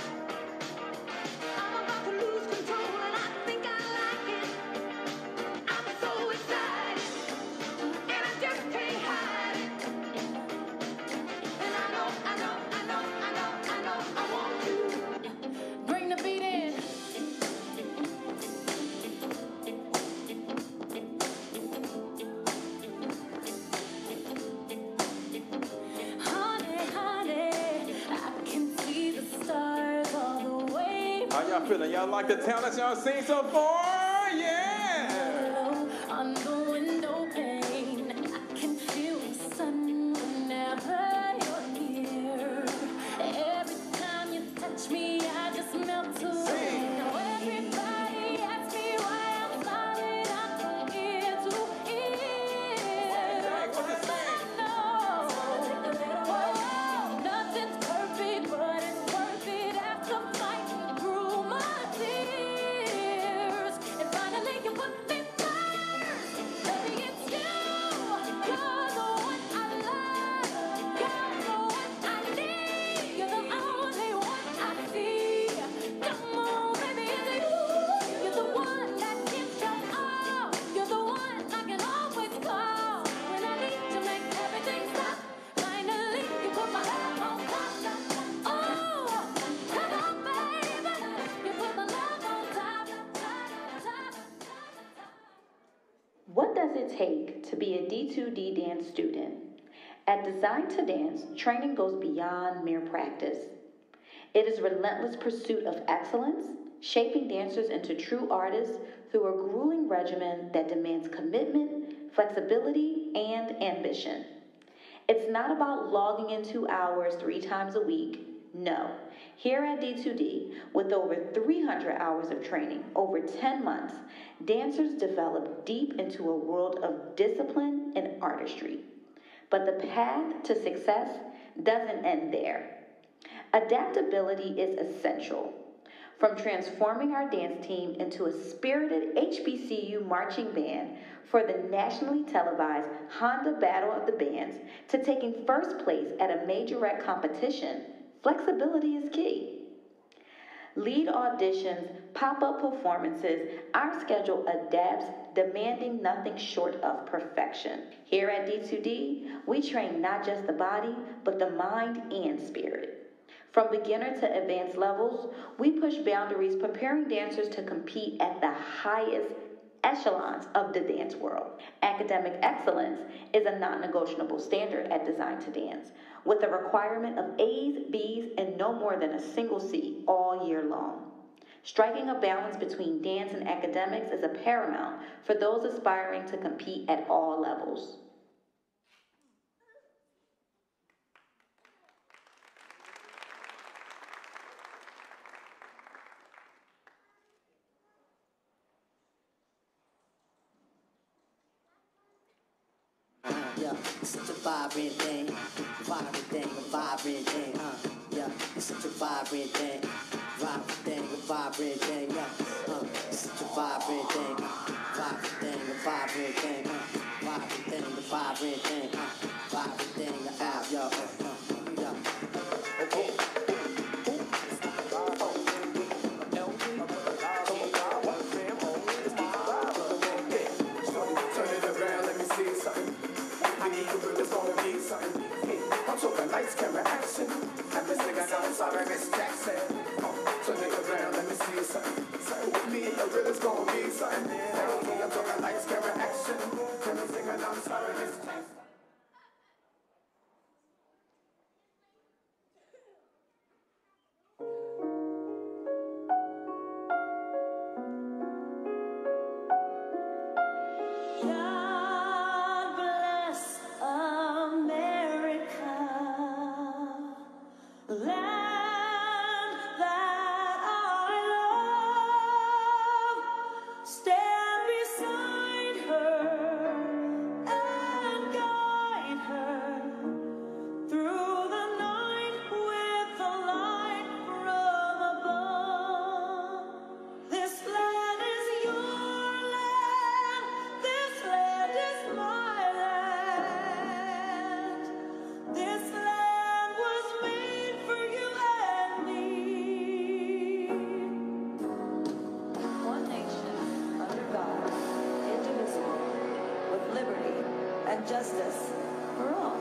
S14: I'm about to lose control, and I think I like it. I'm so excited, and I just can't hide it. And I know, I know, I know, I know, I know, I want you. Bring the beat in. Honey, honey, I can see the stars all the way.
S3: How y'all feeling? Y'all like the town that y'all seen so far? Yeah!
S14: On the window pane, I can feel the sun whenever you're near. Every time you touch me, I just melt away. Now everybody asks me why I'm smiling up from ear to ear.
S3: What you say?
S14: I know nothing's perfect, but it's worth it after fighting through my tears.
S6: does it take to be a D two D dance student? At Design to Dance, training goes beyond mere practice. It is relentless pursuit of excellence, shaping dancers into true artists through a grueling regimen that demands commitment, flexibility, and ambition. It's not about logging in two hours three times a week. No. Here at D two D, with over three hundred hours of training over ten months, dancers develop deep into a world of discipline and artistry. But the path to success doesn't end there. Adaptability is essential. From transforming our dance team into a spirited H B C U marching band for the nationally televised Honda Battle of the Bands to taking first place at a majorette competition, flexibility is key. Lead auditions, pop-up performances, our schedule adapts, demanding nothing short of perfection. Here at D two D, we train not just the body, but the mind and spirit. From beginner to advanced levels, we push boundaries, preparing dancers to compete at the highest echelons of the dance world. Academic excellence is a non-negotiable standard at Design to Dance, with a requirement of A's, B's, and no more than a single C all year long. Striking a balance between dance and academics is a paramount for those aspiring to compete at all levels.
S9: Yeah, it's such a vibrant thing, vibrant thing, a vibrant thing, uh, yeah, it's such a vibrant thing, vibrant thing, a vibrant thing, yeah, uh, it's such a vibrant thing, vibrant thing, a vibrant thing, uh, vibrant thing, a vibrant thing, uh, vibrant thing, uh, out, yo, uh, uh, yeah, okay.
S5: I'm talking lights, camera, action. And this nigga know I'm sorry, Miss Jackson. Uh, turn it around, let me see something. Something with me and the real is gonna be something. Hey, I'm talking lights, camera, action. And this nigga know I'm sorry, Miss Jackson.
S2: God bless America, land that I love. Stand beside her and guide her through the night with the light from above. This land is your land. This land is my land. This land was made for you and me.
S6: One nation, under God, indivisible, with liberty and justice for all.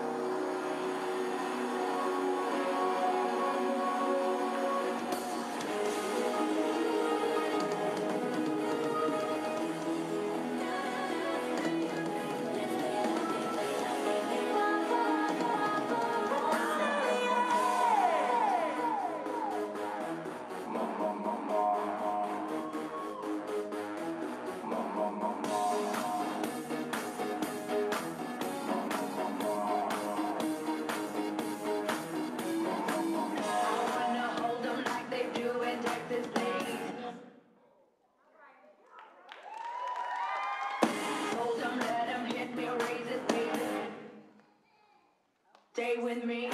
S2: Stay with me.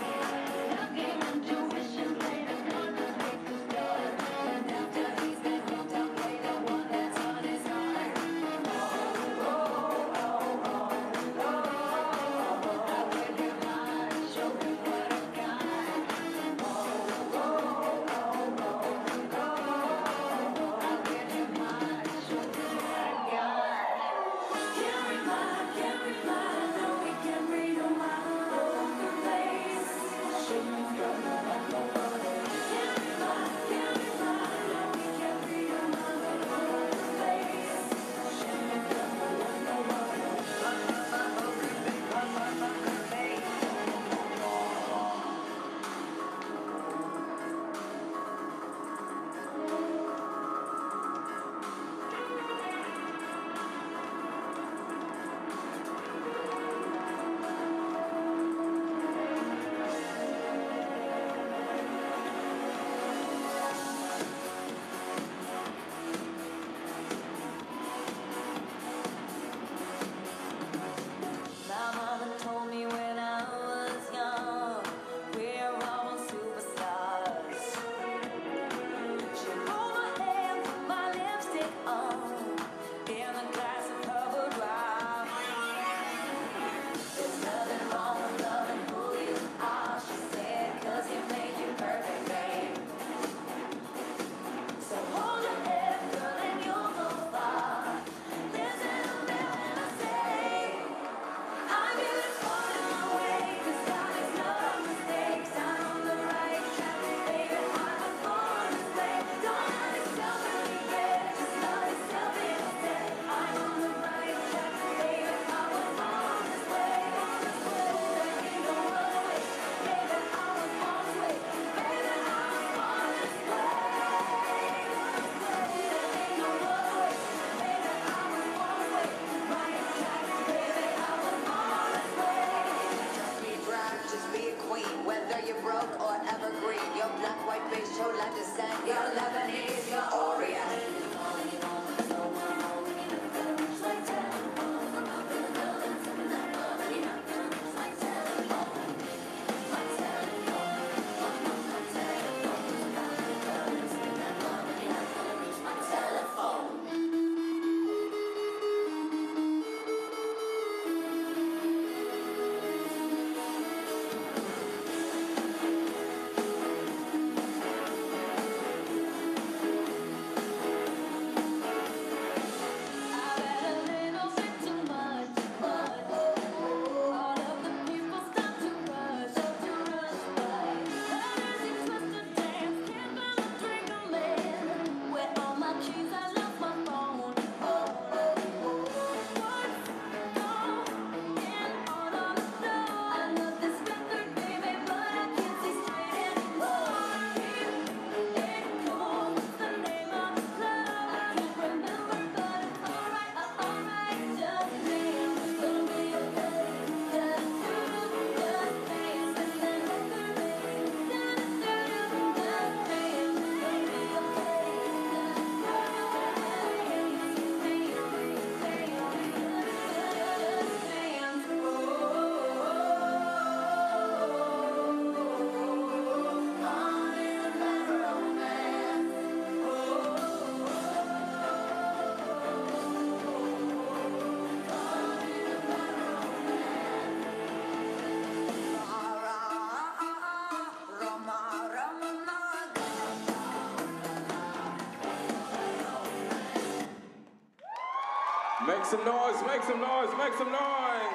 S3: Make some noise, make some noise, make some noise.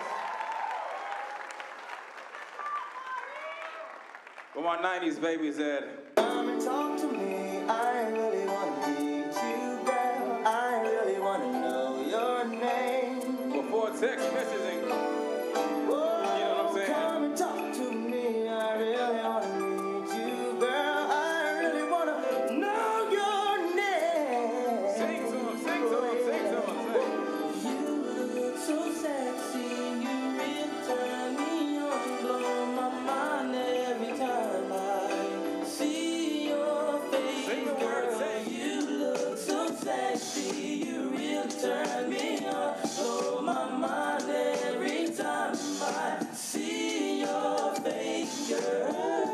S3: Where my nineties babies at?
S15: Come and talk to me. I really want to meet you, girl. I really want to know your name.
S3: Before text messaging.
S15: Oh,
S3: you know what I'm saying?
S15: Come and talk to me. I really want to meet you, girl. I really want to know your name.
S3: Sing to him, sing to him, sing to him, sing.
S15: You look so sexy. You really turn me on, blow my mind every time I see your face.
S3: Sing the word, sing.
S15: You look so sexy. You really turn me on, blow my mind every time I see your face, girl.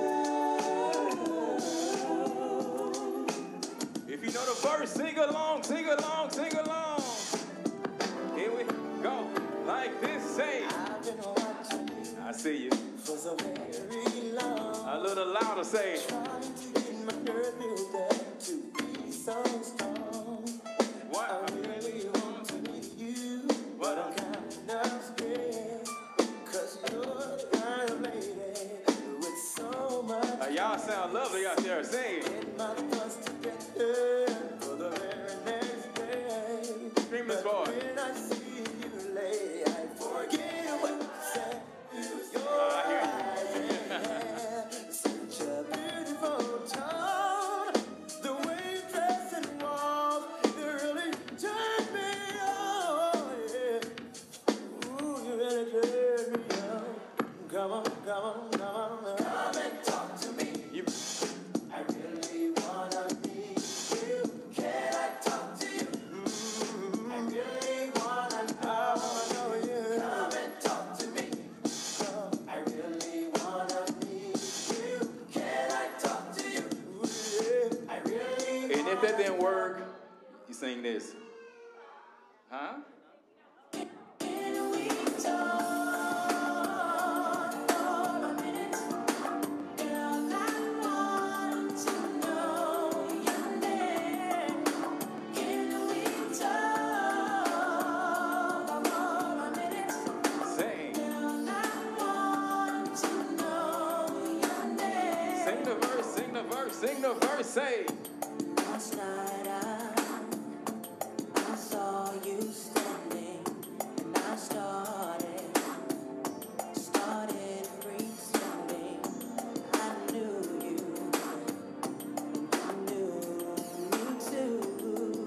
S3: If you know the verse, sing along, sing along, sing along. Here we go, like this, say.
S15: I've been watching you
S3: I see you.
S15: for so very long.
S3: A little louder, say.
S15: Trying to get my nerve built up to be so strong.
S3: What?
S15: I really want to meet you, but I'm kind of scared. Cause you're the kind of lady with so much.
S3: Uh, y'all sound lovely out there, sing.
S15: Get my thoughts together for the very next day.
S3: Scream this
S15: But
S3: boy.
S15: when I see you lay, I forget what you said. Your
S3: I hear
S15: eyes have such a beautiful tone. The way you dress and walk, you really turn me on. Yeah. Ooh, you really turn me on. Come on, come on, come on, come and talk to me.
S3: You,
S15: I really wanna meet you. Can I talk to you? I really wanna know you. Come and talk to me. I really wanna meet you. Can I talk to you? I really
S3: and if that didn't work, you sing this. Huh?
S15: Can we talk for a minute? Girl, I want to know your name. Can we talk for a minute?
S3: Sing.
S15: Girl, I want to know your name.
S3: Sing the verse, sing the verse, sing the verse, say.
S15: Last night I, I saw you standing, and I started, started pretending I knew you, you knew me too.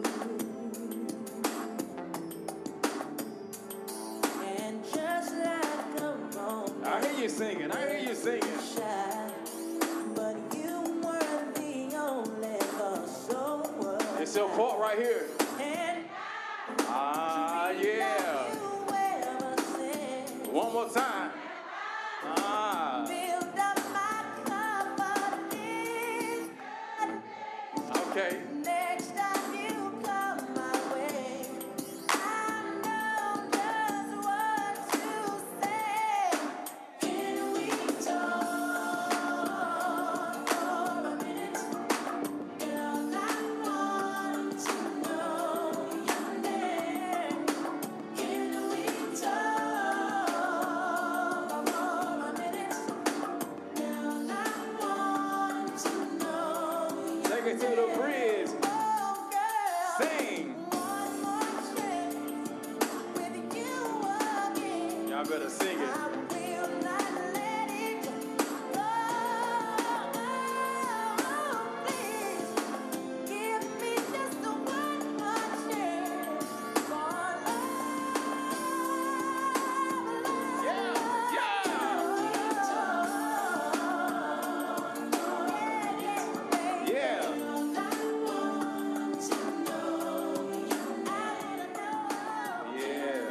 S15: And just like a romance,
S3: I hear you singing, I hear you singing.
S15: shy, but you weren't the only cause, so was
S3: It's your part right here.
S15: And
S3: Ah, yeah.
S15: you ever since
S3: One more time. Ah,
S15: build up my confidence.
S3: okay.
S15: Next time you come my way, I know just what to say. Can we talk for a minute? Girl, I want to know your name. Can we talk for a minute? Girl, I want to know your
S3: Take it to the bridge.
S15: Oh, girl.
S3: Sing.
S15: One more chance with you again.
S3: Y'all better sing it.
S15: I will not let it go. Please give me just one more chance for love.
S3: Yeah, yeah. Yeah. Yeah.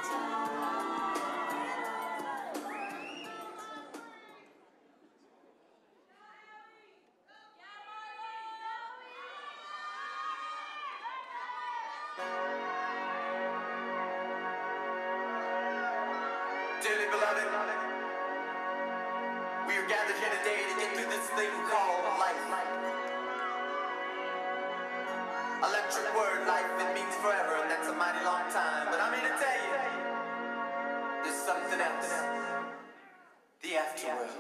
S16: Dearly beloved, we are gathered here today to get through this thing called life. Electric that word, life, it means forever, and that's a mighty long time. But I'm here to tell you, there's something else. The afterworld.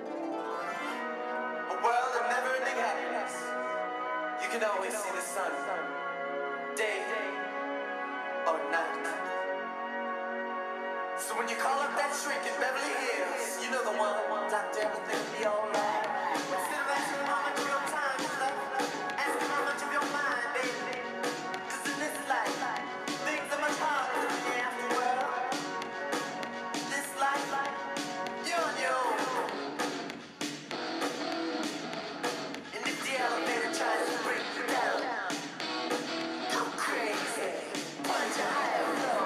S16: A world of never-ending happiness. You can always see the sun, day or night. So when you call up that shrink in Beverly Hills, you know the one, doctor, everything will be alright. Instead of asking how much of your time is left, ask him how much of your mind, baby. Cause in this life, things are much harder than the afterworld. This life, you're on your own. And if the elevator tries to break you down, go crazy, punch a higher floor.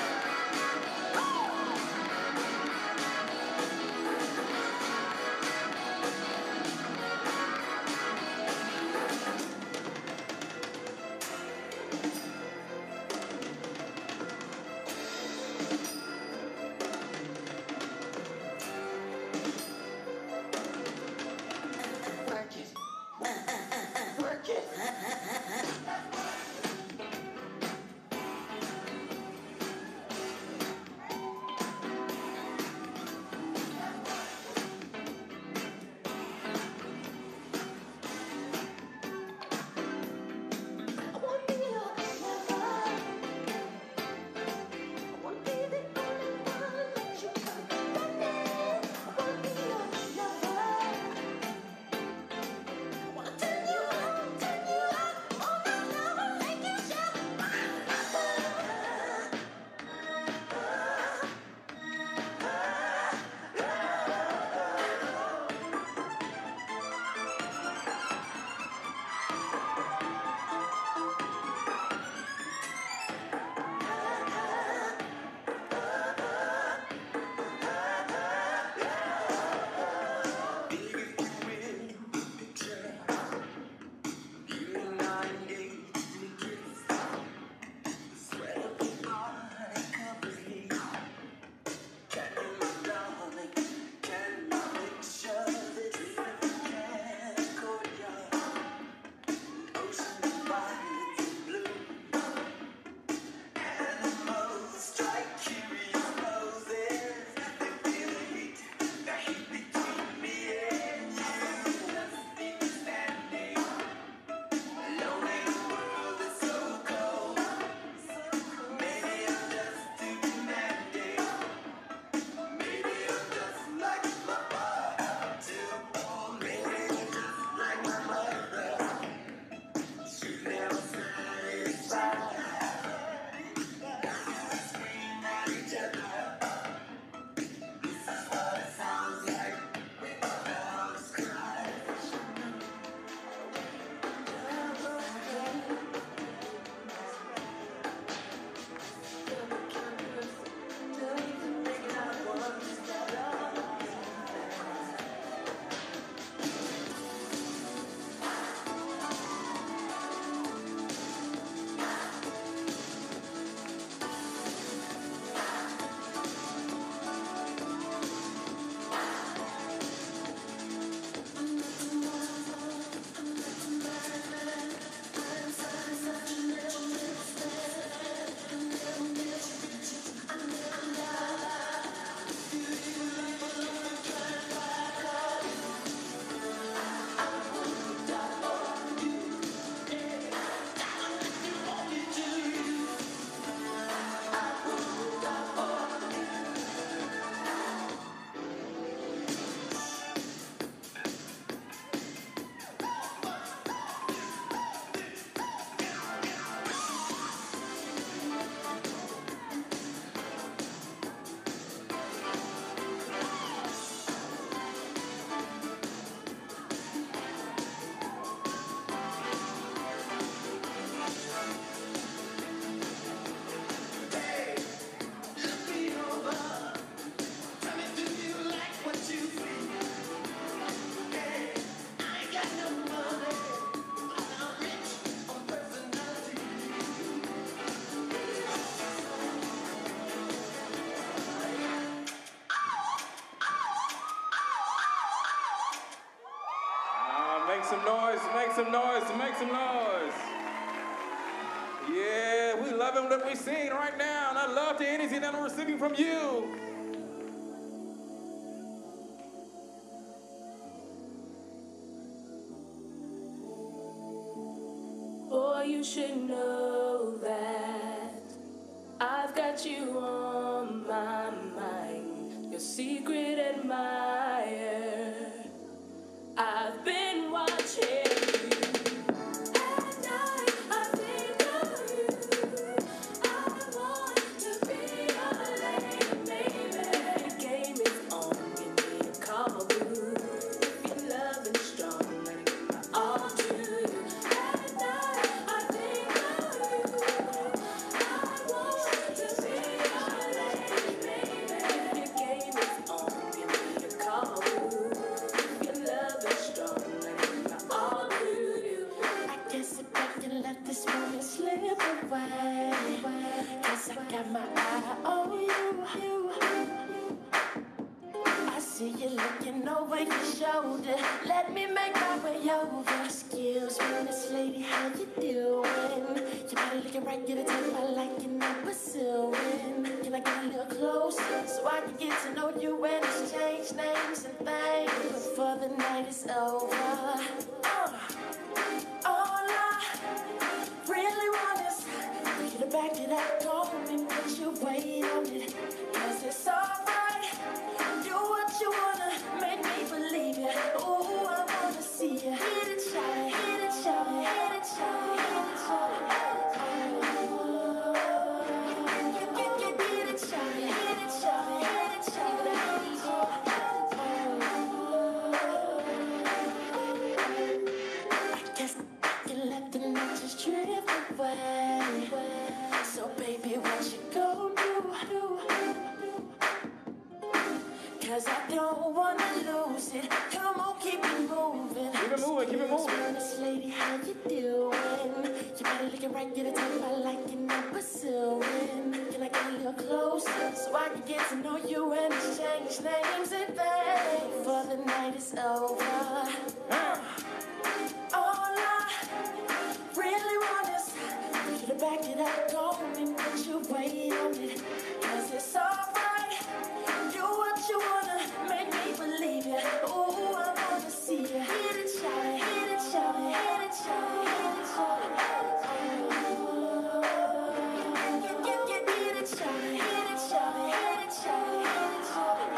S16: Work it. Work it.
S3: Make some noise, make some noise, make some noise. Yeah, we love it what we're seeing right now, and I love the energy that I'm receiving from you.
S2: Boy, you should know that I've got you on my mind, your secret admirer. I've been watching you. At night, I think of you. I want to be your lady, baby. The game is on, give me a call, boo. If you're loving strong, let it get my all to you. At night, I think of you. I want to be your lady, baby. If your game is on, give me a call, boo. If you're loving strong, let it get my all to you.
S9: I can't sit back and let this moment slip away. Cause I got my eye on you. I see you looking over your shoulder. Let me make my way over. Excuse me, Miss Lady, how you doing? You better looking right, get a type I like and I'm pursuing. Can I get a little closer so I can get to know you and exchange names and things before the night is over? Uh, all I really want is for you to back it up, go and put your weight on it. Cause it's alright, do what you wanna, make me believe you. Ooh, I wanna see you. Hit it, shout it, hit it, shout it, hit it, shout it, hit it, shout it. Get, get, get, get it, shout it, hit it, shout it, hit it, shout it, hit it, shout it. I guess I can let the night just drift away. So baby, what you gon' do? Cause I don't wanna lose it. Come on, keep it moving.
S3: Keep it moving, keep it moving.
S9: Miss Lady, how you doing? You better looking right, get a type I like and I'm pursuing. Can I get a little closer so I can get to know you and exchange names and things before the night is over? Uh, all I really want is for you to back it up, go and put your weight on it. Cause it's alright, do what you wanna, make me believe you. Ooh, I wanna see you. Hit it, shout it, hit it, shout it, hit it, shout it, hit it, shout it. Get, get, get, hit it, shout it, hit it, shout it, hit it, shout it, hit it,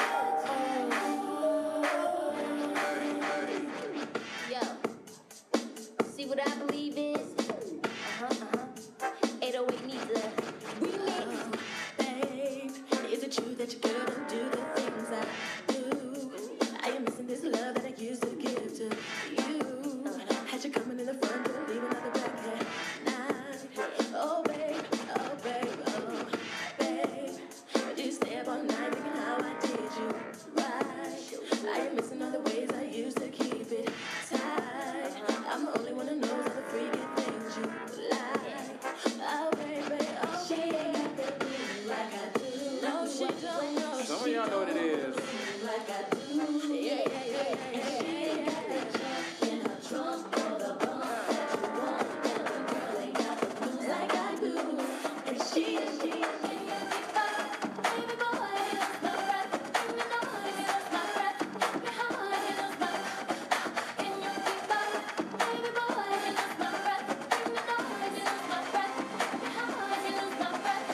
S9: shout it.
S11: Yo, see what I believe is? Uh-huh, uh-huh. eight oh eight needs a remix.
S2: Babe, is it true that you couldn't do the things I do? I am missing this love that I used to give to you. Had you coming in the front door, leaving out the back at night. Oh babe, oh babe, oh babe, did you stay up all night thinking how I did you right? I am missing all the ways I used to keep it tight. I'm the only one who knows all the freaky things you like. Oh baby, oh
S11: She ain't got that thing like I do.
S2: no, she don't know.
S3: Some of y'all know what it is.
S11: Like I do. Yeah, yeah, yeah, yeah. And she ain't got that junk in her trunk or the bump that you want. And the girl ain't got the blues like I do. And she, and she, and she, and she, baby boy, he loves my breath. And you know he loves my breath. Your heart, he loves my breath. Can you keep up? Baby boy, he loves my breath. And you know he loves my breath. Your heart, he loves my breath.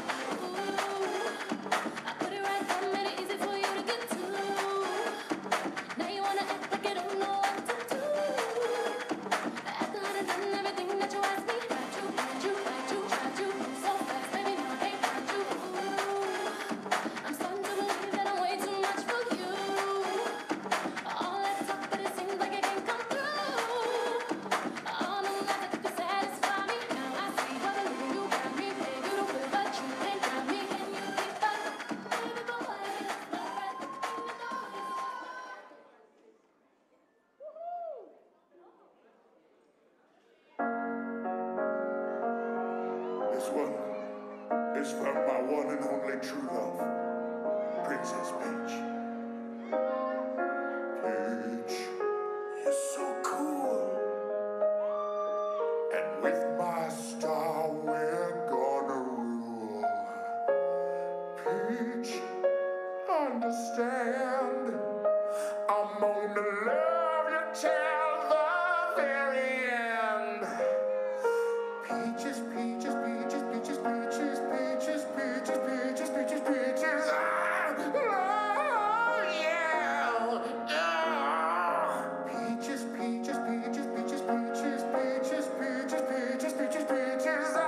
S11: Ooh, I put it right there, made it easy for you to get to. Now you wanna act like you don't know what to do. Acting like I've done everything that you asked me. Tried to, tried to, tried to, tried to. So fast, baby, now I ain't tried to. Ooh, I'm starting to believe that I'm way too much for you. All that talk, but it seems like it can't come through. All the lies that could satisfy me. Now I see what a little you got me. Play you to win, but you ain't got me. Can you keep up? Baby boy, that's my breath. And you know it's
S5: This one is from my one and only true love, Princess Peach. Peach, you're so cool. And with my star peach, understand. I'm gonna love you till the very end. Peaches, peaches, peaches, peaches, peaches, peaches, peaches, peaches, peaches, peaches. I love you. Yeah. Peaches, peaches, peaches, peaches, peaches, peaches, peaches, peaches, peaches, peaches. I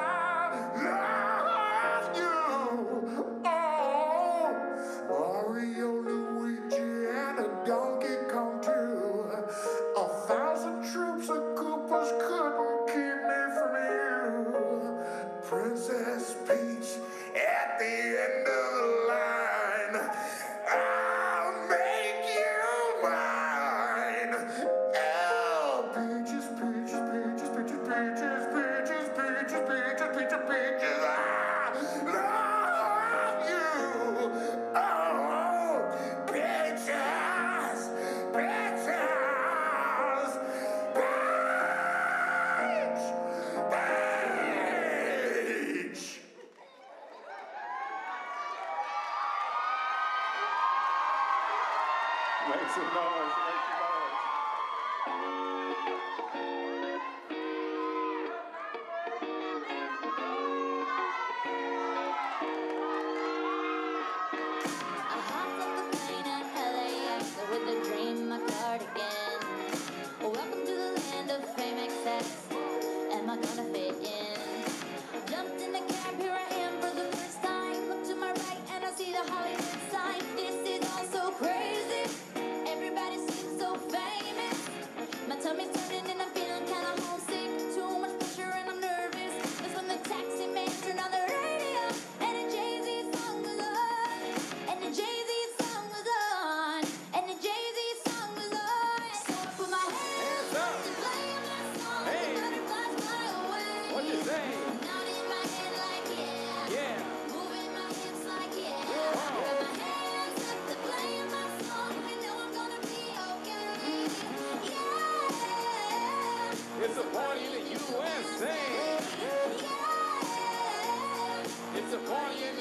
S5: love you. Oh, Mario, Luigi, and a Donkey Kong too. A thousand troops of Koopas couldn't keep me from you. Princess Peach at the end of the line. I'll make you mine. Oh, peaches, peaches, peaches, peaches, peaches, peaches, peaches, peaches, peaches, peaches. I love you. Oh, peaches, peaches, peach, peach.
S3: Make some noise, make some noise.
S11: I hopped on the plane at L A X with a dream in my cardigan. Welcome to the land of fame excess. Am I gonna fit in? Jumped in the cab, here I am for the first time. Look to my right and I see the Hollywood sign. This is all so crazy. Everybody seems so famous. My tummy's turning and I'm feeling kinda homesick. Too much pressure and I'm nervous. That's when the taxi man turned on the radio and a Jay-Z song was on. And the Jay-Z song was on. And the Jay-Z song was on. So I put my hands up to play my song.
S3: Hey.
S11: The butterflies fly away.
S3: What you say?
S11: Nodding my head like yeah.
S3: Yeah.
S11: Moving my hips like yeah. Got my hands up to play my song. You know I'm gonna be okay. Yeah.
S3: It's a party in the U S A. It's a party in the...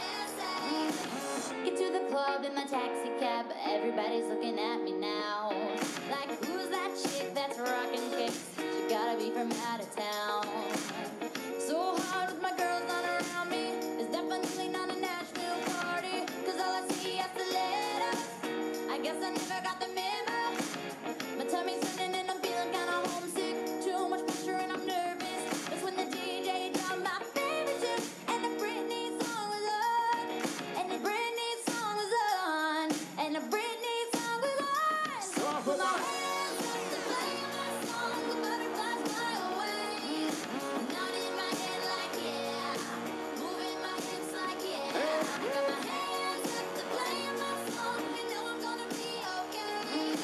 S11: Get to the club in my taxi cab, everybody's looking at me now. Like, who's that chick that's rocking kicks? She gotta be from out of town. So hard with my girls on around me. It's definitely not a Nashville party, cause all I see is the letters. I guess I never got the memo. My tummy's turning and I'm feeling kinda homesick. Too much pressure and I'm nervous. That's when the D J dropped my favorite tune, and the Britney song was on. And the Britney song was on. And the Britney song was on. So I put my hands up to play my song. The butterflies fly away. Nodding my head like yeah. Moving my hips like yeah. Got my hands up to play my song. You know I'm gonna be okay.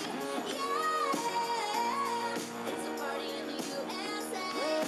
S11: Yeah. It's a party in the U S A.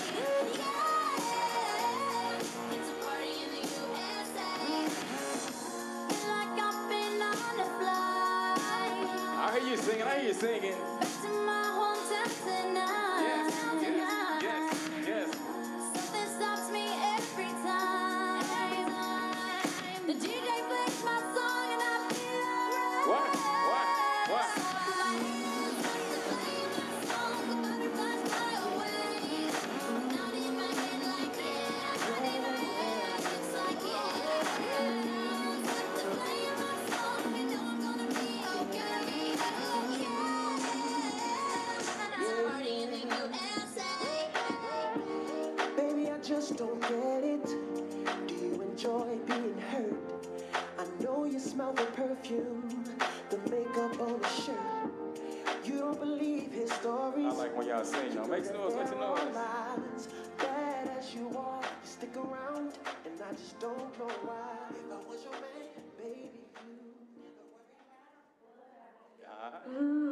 S11: Yeah. It's a party in the U S A. Feel like I've been on a flight
S3: I hear you singing, I hear you singing.
S11: back to my hometown tonight.
S3: Yes, yes, yes, yes.
S11: Something stops me every time. The D J plays my song and I feel alright.
S3: What? What? What?
S11: So I put my hands up to play my song. The butterflies fly away. Nodding my head like yeah. Moving my hips like yeah. Hands up to play my song. You know I'm gonna be okay. Yeah. It's a party in the U S A.
S15: Baby, I just don't get it. Do you enjoy being hurt? I know you smell the perfume, the makeup on the shirt. You don't believe his stories.
S3: I like when y'all sing, y'all. Make some noise, make some noise.
S15: Lies. Bad as you are, you stick around, and I just don't know why. If I was your man, baby, you never worry.
S3: Uh-huh.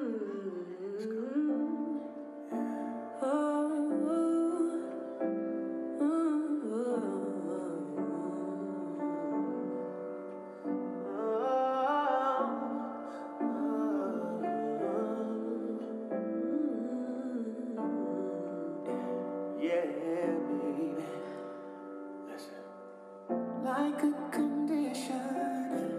S14: Oh,
S15: Yeah, baby. Listen. Like a condition,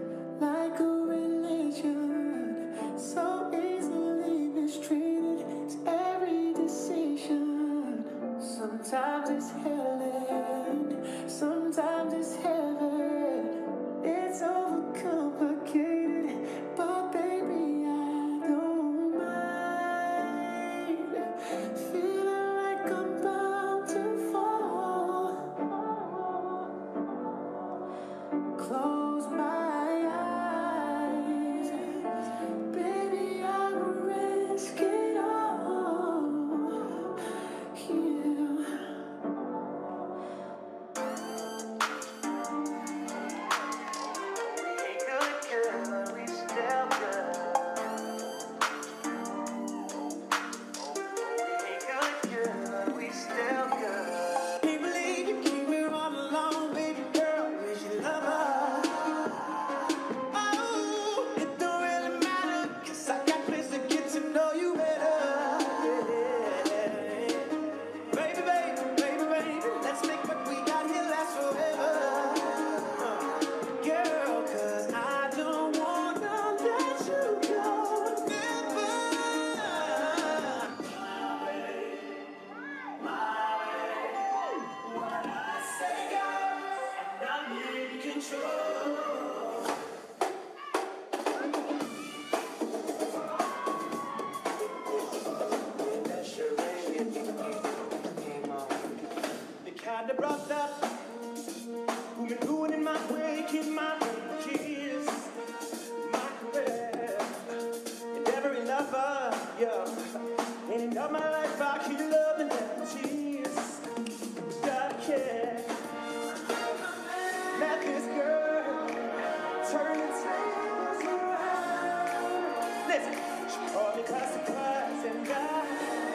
S13: and say was around. Listen, she called me cause the class and got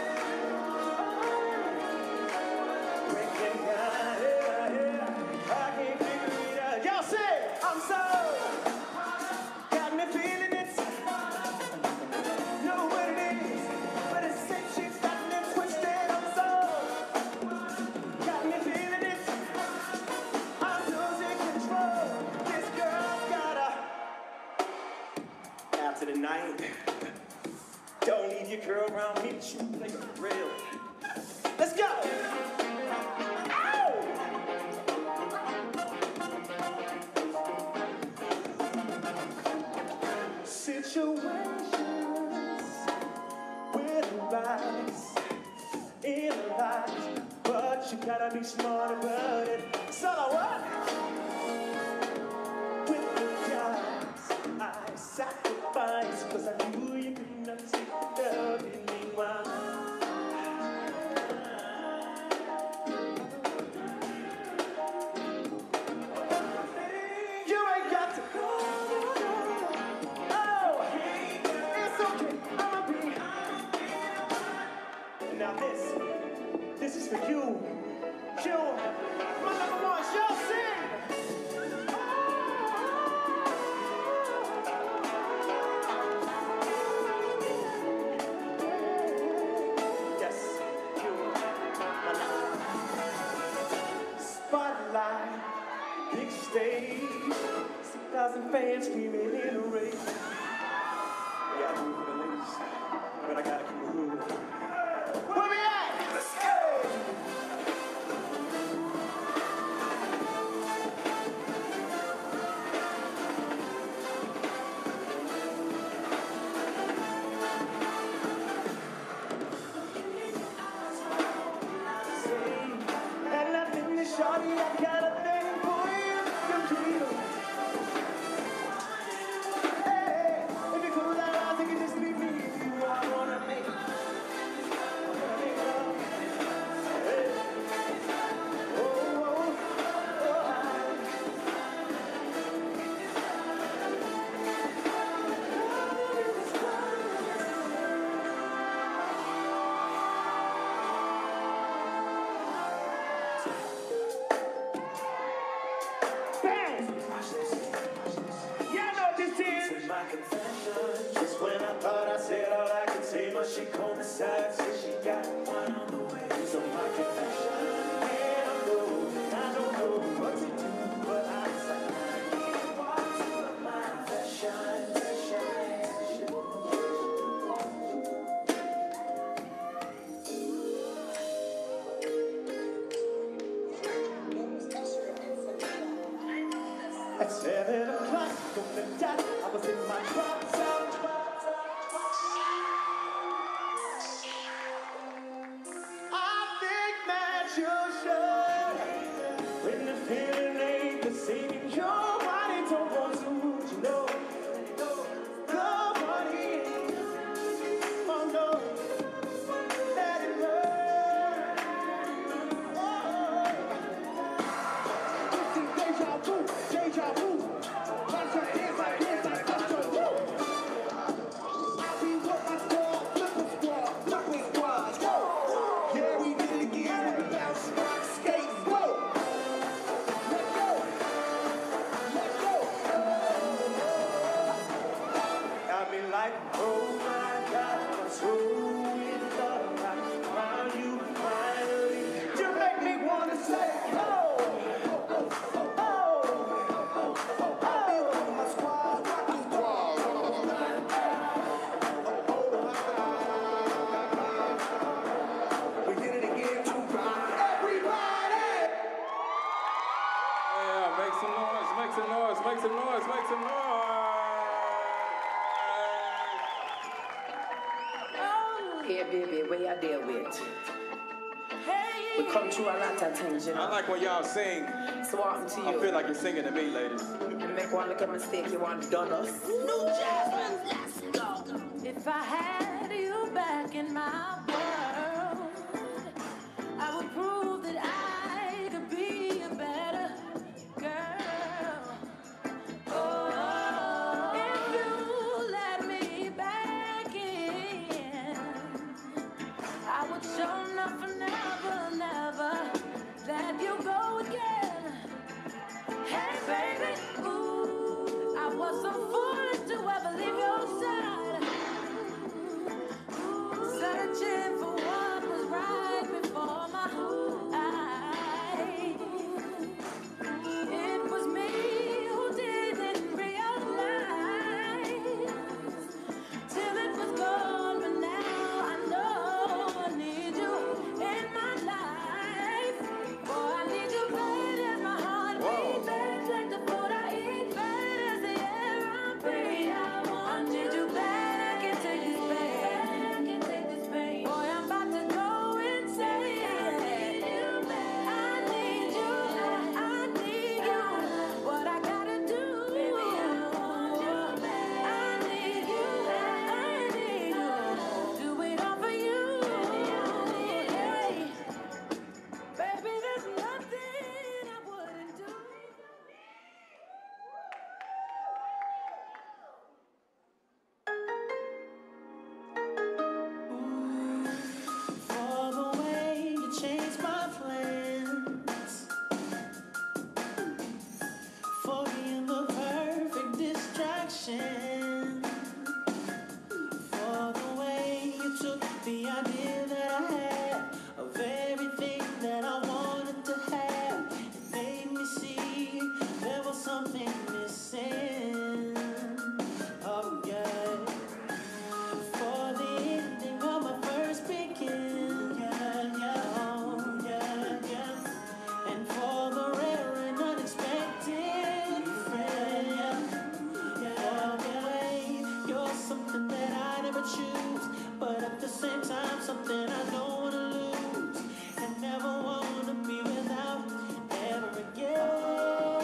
S13: breaking down, yeah, yeah. I can't figure it out. Y'all say, I'm so, got me feeling it. Know what it is, but it's sick, she's got me twisted. I'm so, got me feeling it. I'm losing control. This girl's got a. After the night, don't leave your girl around me, but you play it for real. Let's go. Ow! Situations with lies in lies, but you gotta be smart about it. So what? With the guys I sacrifice, cause I knew you could not see love in me while you ain't got to go. Oh, it's okay, I'ma be. Now this, this is for you. You, my number one, y'all sing. Yes, you, my number one. Spotlight, big stage, six thousand fans screaming in a race. Yeah, I move for the ladies, but I gotta keep moving. Where we at? Let's go! And I think the shawty, I got a thing for you, computer. Hey, if you cool that out, think it just leave me if you want. I wanna make it. Hey. Oh, oh, oh, Bang! Y'all know what this is. My confession. Just when I thought I said all I could say, but she called me side, said she got one on the way. So my confession. Yeah, I know, I don't know what to do, but I decided to keep on to my confession. At seven o'clock, on the dot, I was in my drop top. I think that you should. When the feeling ain't the same, your body don't want to, you know. The money, oh no, let it burn. Oh, this is deja vu, deja vu. Once I dance, I dance, I touch your woo. I be what my squad, flipper squad, flipper squad, go. Yeah, we did it again with the bounce, rock, skate, whoa. Let's go, let's go. I be like, oh my God, I'm so in love. I found you finally. You make me wanna say, oh.
S3: Yeah, make some noise, make some noise, make some noise, make some noise.
S17: Hey, baby, where you deal with? We come through a lot of things, you know.
S3: I like when y'all sing.
S17: So what happened to
S3: I
S17: you?
S3: feel like you're singing to me, ladies.
S17: You make one little mistake, you want done us.
S2: New Jasmine, let's go. If I had you back in my world, I would prove that I could be a better girl. Oh.
S9: satisfaction for the way you took the idea that I had of everything that I wanted to have. It made me see there was something missing. Oh yeah. For the ending of my first begin. Yeah, yeah, oh yeah, yeah. And for the rare and unexpected friend. Yeah, for the way you're something that I never choose, but at the same time something I don't wanna lose and never wanna be without ever again.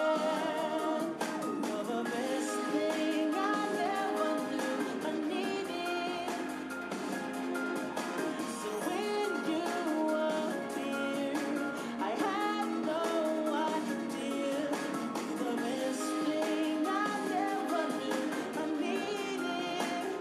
S9: You're the best thing I ever knew I needed. So when you appeared, I had no idea. You're the best thing I ever knew I needed.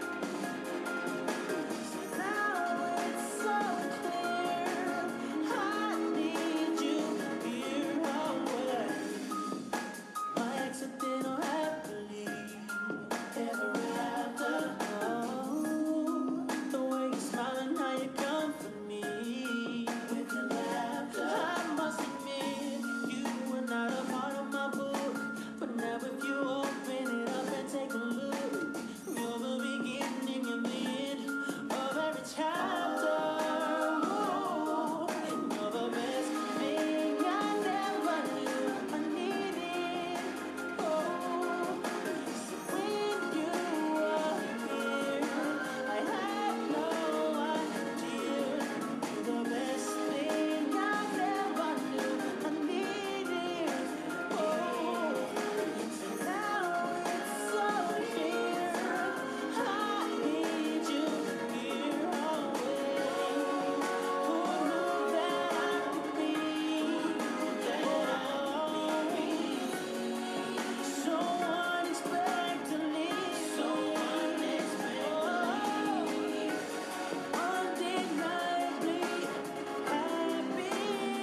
S9: So now it's so clear, I need you here always. My accidental happily ever after. Oh, the way you smile and how you comfort me with your laughter. I must admit, you were not a part of my book, but now if you open it up and take a look, you're the beginning and the end of every chapter. Oh, you're the best thing I never knew I needed. Oh, so when you appeared, I had no idea. You're the best thing I never knew I needed. Oh, so now it's so clear, I need you here always. Who knew that I could be so unexpectedly, so unexpectedly, undeniably happy?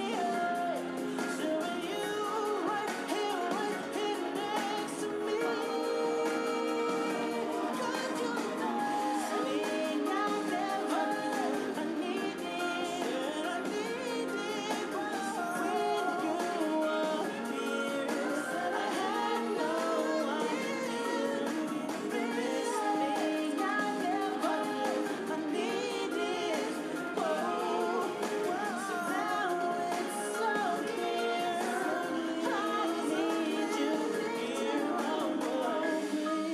S9: So you right here, right here next to me. God, you're the best thing I never knew I needed. I needed when you appeared. I had no idea. The best thing I never knew I needed. Oh, so now it's so clear, I need you here always.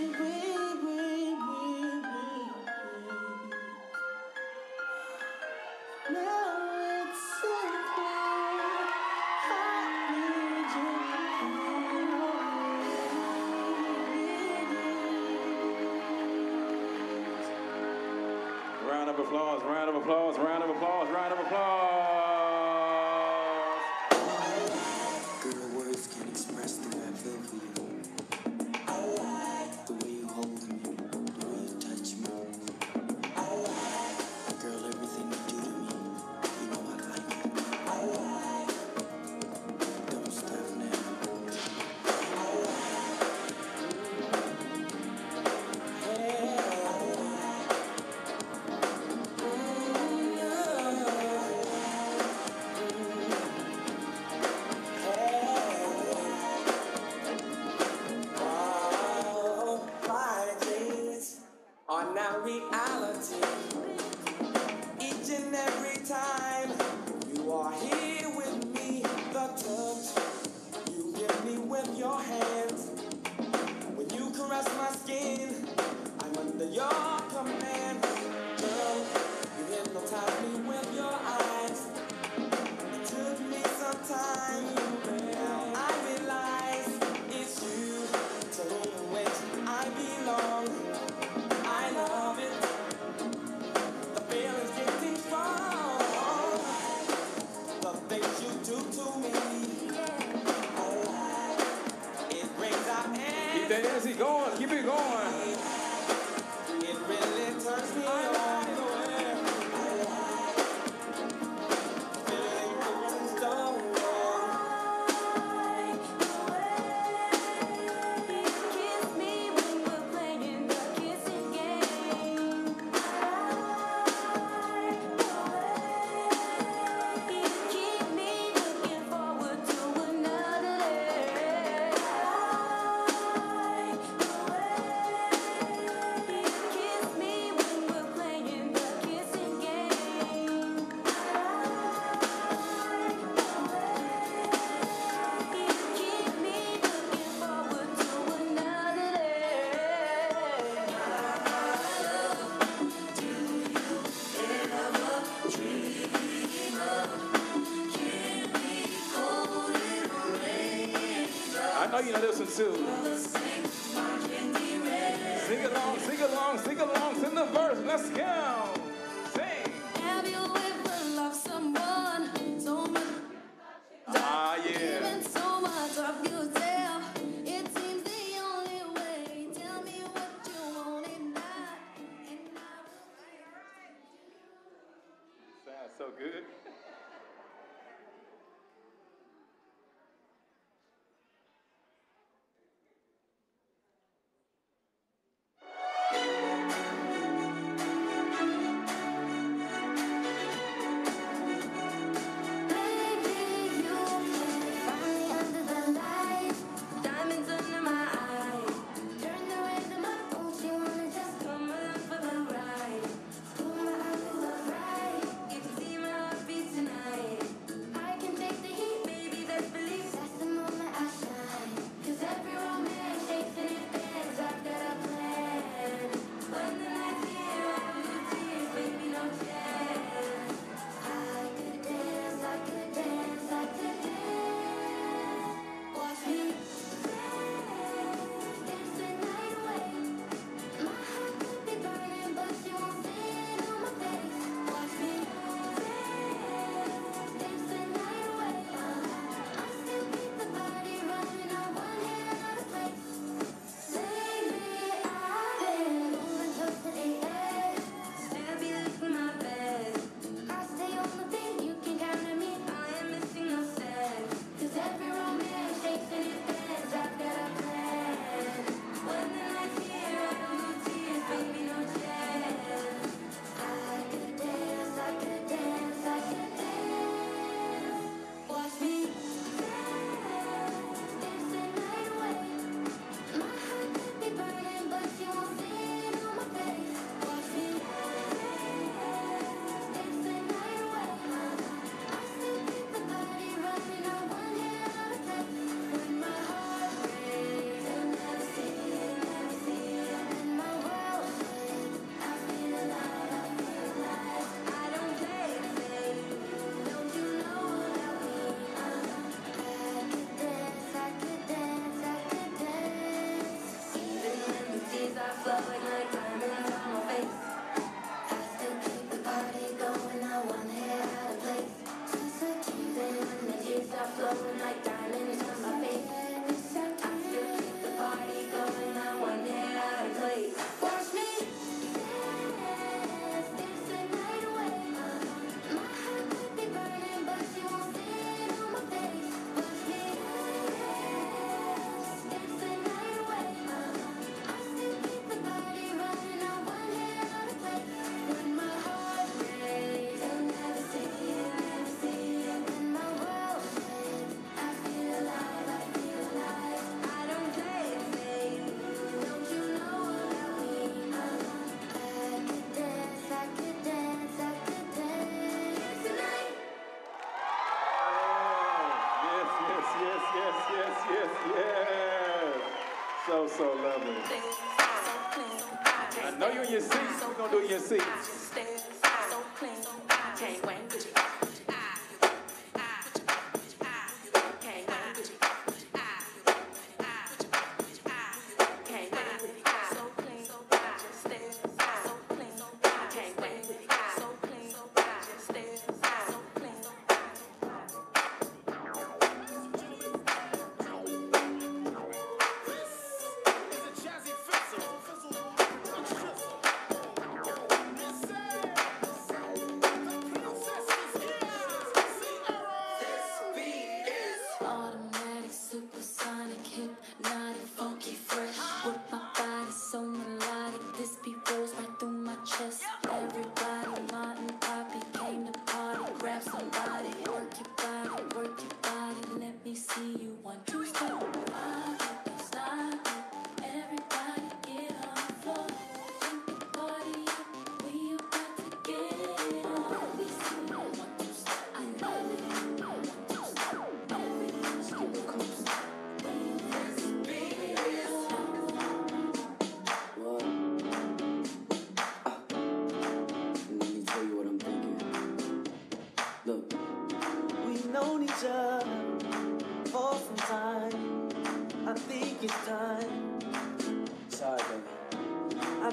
S9: Now it's so clear, I need you here always.
S3: Round of applause, round of applause, round of applause, round of applause.
S15: Girl, words can't express the way I feel for you. The way you hold me, the way you touch me. Girl, everything you do to me, you know I like it. Don't stop now.
S16: Oh, my dreams are now reality. Each and every time you are here with me, the touch you give me with your hands. When you caress my skin, I'm under your command. Girl, you hypnotize me with your eyes. It took me some time, now I realize it's you to which I belong. I love it. The feeling's getting strong. The things you do to me, it brings out
S3: Keep that energy going, keep it going.
S16: it really turns me on. Feeling good stone.
S2: Kiss me when we're
S3: two. Sing along, sing along, sing along, sing the verse. Let's go. Sing.
S11: Have you ever loved someone so much?
S3: Ah, yeah.
S11: Given so much of yourself, it seems the only way. Tell me what you want and I, and I
S3: Sounds so good.
S11: Diamonds under my eyes. Turn the rhythm up, don't you wanna just come along for the ride? Pull my eyes to the right, you can see my heartbeat tonight. I can take the heat, baby, that's belief. That's the moment I shine. 'Cause every romance shakes and it bends, I've got a plan. When the night's here, I lose tears, baby, no chance. I could dance, I could dance, I could dance. Watch me dance the night away. My heart could be burning, but you won't see it on my face. Watch me dance the night away. I still keep the body running on one hand out of place. Lately I've been moving close to the edge. Still be looking my best. I stay on the beat, you can count on me. I am missing no steps. 'Cause every romance shakes and it bends, I've got a plan. When the night's here, I don't lose tears, baby, no chance. I could dance, I could dance, I could dance. Watch me dance the night away. My heart could be burning, but you won't see it on my face. Watch me dance the night away. I still keep the body running on one hand out of place. When my heart breaks, you'll never see it, never see it. When my world shakes, I feel alive, I feel alive. I don't play it safe, don't you know about me? I could dance, I could dance, I could dance. Even when the tears are flowing like diamonds on my face, I still keep the party going, I want it out of place. Just like you, then when the tears are flowing like diamonds on my face, I still keep the party going, I want it out of place. Watch me dance, dance the night away. My heart could be burning, but you won't see it on my face. Watch me dance, dance the night away. I still keep the body running on one hand out of place. When my heart breaks, you'll never see it, never see it. When my world shakes, I feel alive, I feel alive. I don't play it safe, don't you know about me? I could dance, I could dance, I could dance tonight.
S3: Yes, yes, yes, yes, yes, yes, yes. So, so lovely. I know you're in your seats. We're going to do it in your seats.
S5: Jazzy Fizzle.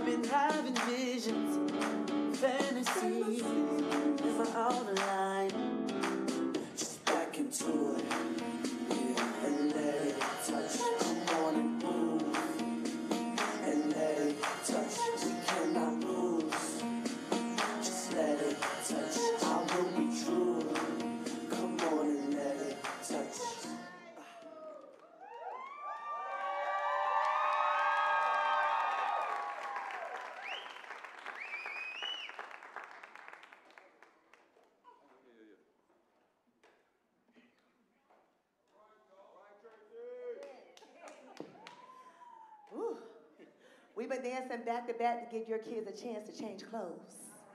S9: been having visions, fantasies, never out of line. Just back into it, yeah, and let it touch. Come on and move, and let it touch. We cannot lose. Just let it touch. I will be true. Come on and let it touch.
S18: Woo. We've been dancing back to back to give your kids a chance to change clothes.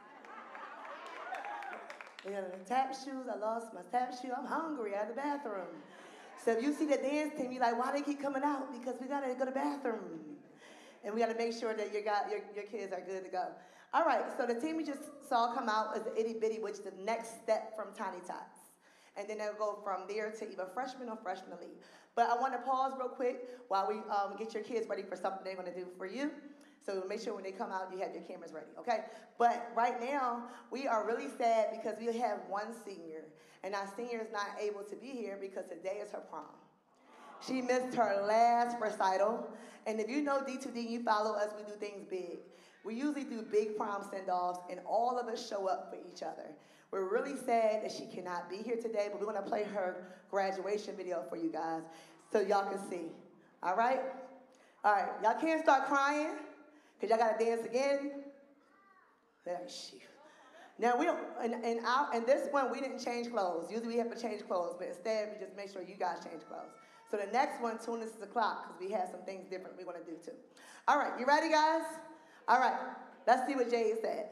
S18: You know, the tap shoes, I lost my tap shoe. I'm hungry out of the bathroom. So if you see the dance team, you're like, why they keep coming out? Because we gotta go to the bathroom. And we gotta make sure that your, guy, your, your kids are good to go. All right, so the team we just saw come out is the Itty Bitty, which is the next step from Tiny Tots. And then they'll go from there to either freshman or freshman elite. But I want to pause real quick while we um, get your kids ready for something they're going to do for you. So make sure when they come out, you have your cameras ready, okay? But right now, we are really sad because we have one senior, and our senior is not able to be here because today is her prom. She missed her last recital, and if you know D two D, you follow us, we do things big. We usually do big prom send-offs, and all of us show up for each other. We're really sad that she cannot be here today, but we're gonna play her graduation video for you guys so y'all can see, all right? All right, y'all can't start crying, because y'all gotta dance again. There she. Now, we don't, in, in, our, in this one, we didn't change clothes. Usually we have to change clothes, but instead we just make sure you guys change clothes. So the next one, tune this to the clock, because we have some things different we want to do too. All right, you ready, guys? All right, let's see what Jay said.